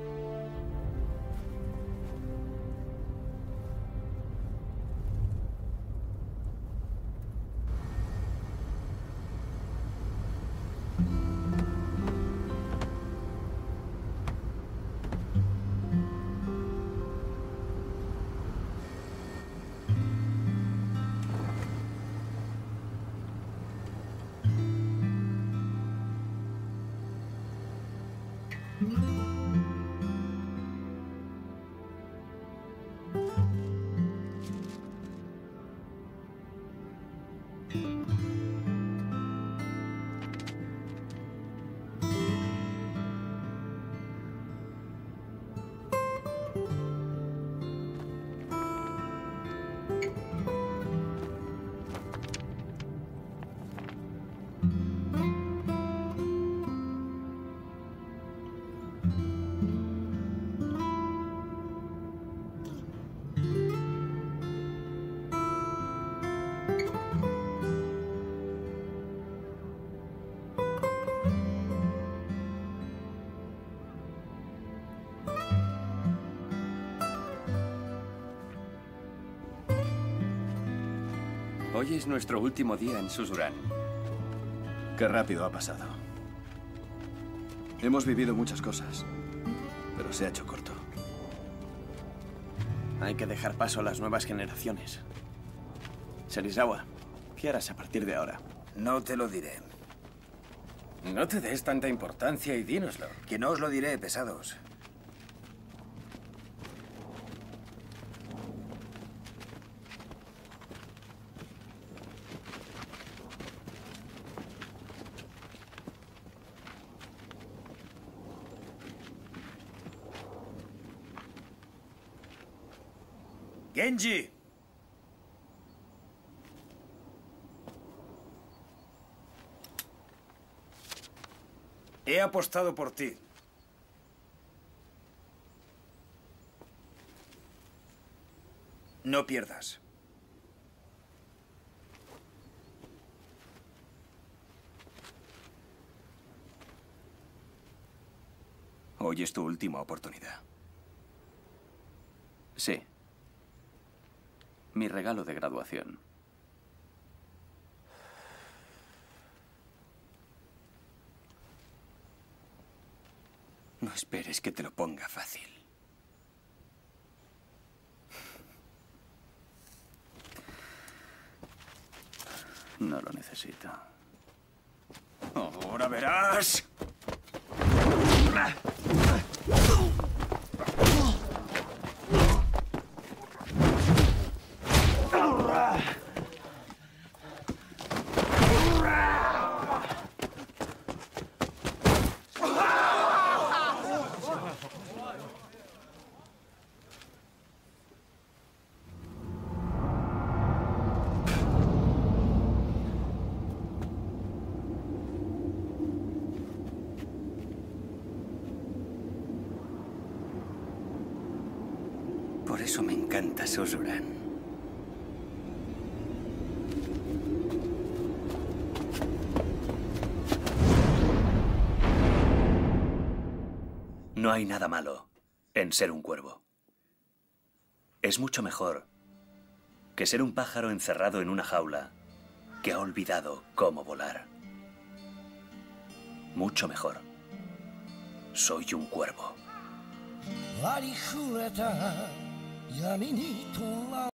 Speaker 12: Hoy es nuestro último día en Susurran.
Speaker 10: Qué rápido ha pasado. Hemos vivido muchas cosas, pero se ha hecho corto.
Speaker 3: Hay que dejar paso a las nuevas generaciones. Serizawa, ¿qué harás a partir de ahora?
Speaker 10: No te lo diré.
Speaker 9: No te des tanta importancia y dínoslo.
Speaker 10: Que no os lo diré, pesados.
Speaker 1: ¡Genji! He apostado por ti. No pierdas. Hoy es tu última oportunidad.
Speaker 19: Sí. Mi regalo de graduación.
Speaker 1: No esperes que te lo ponga fácil.
Speaker 19: No lo necesito.
Speaker 1: Ahora verás. Por eso me encanta Susurrán.
Speaker 17: No hay nada malo en ser un cuervo. Es mucho mejor que ser un pájaro encerrado en una jaula que ha olvidado cómo volar. Mucho mejor. Soy un cuervo.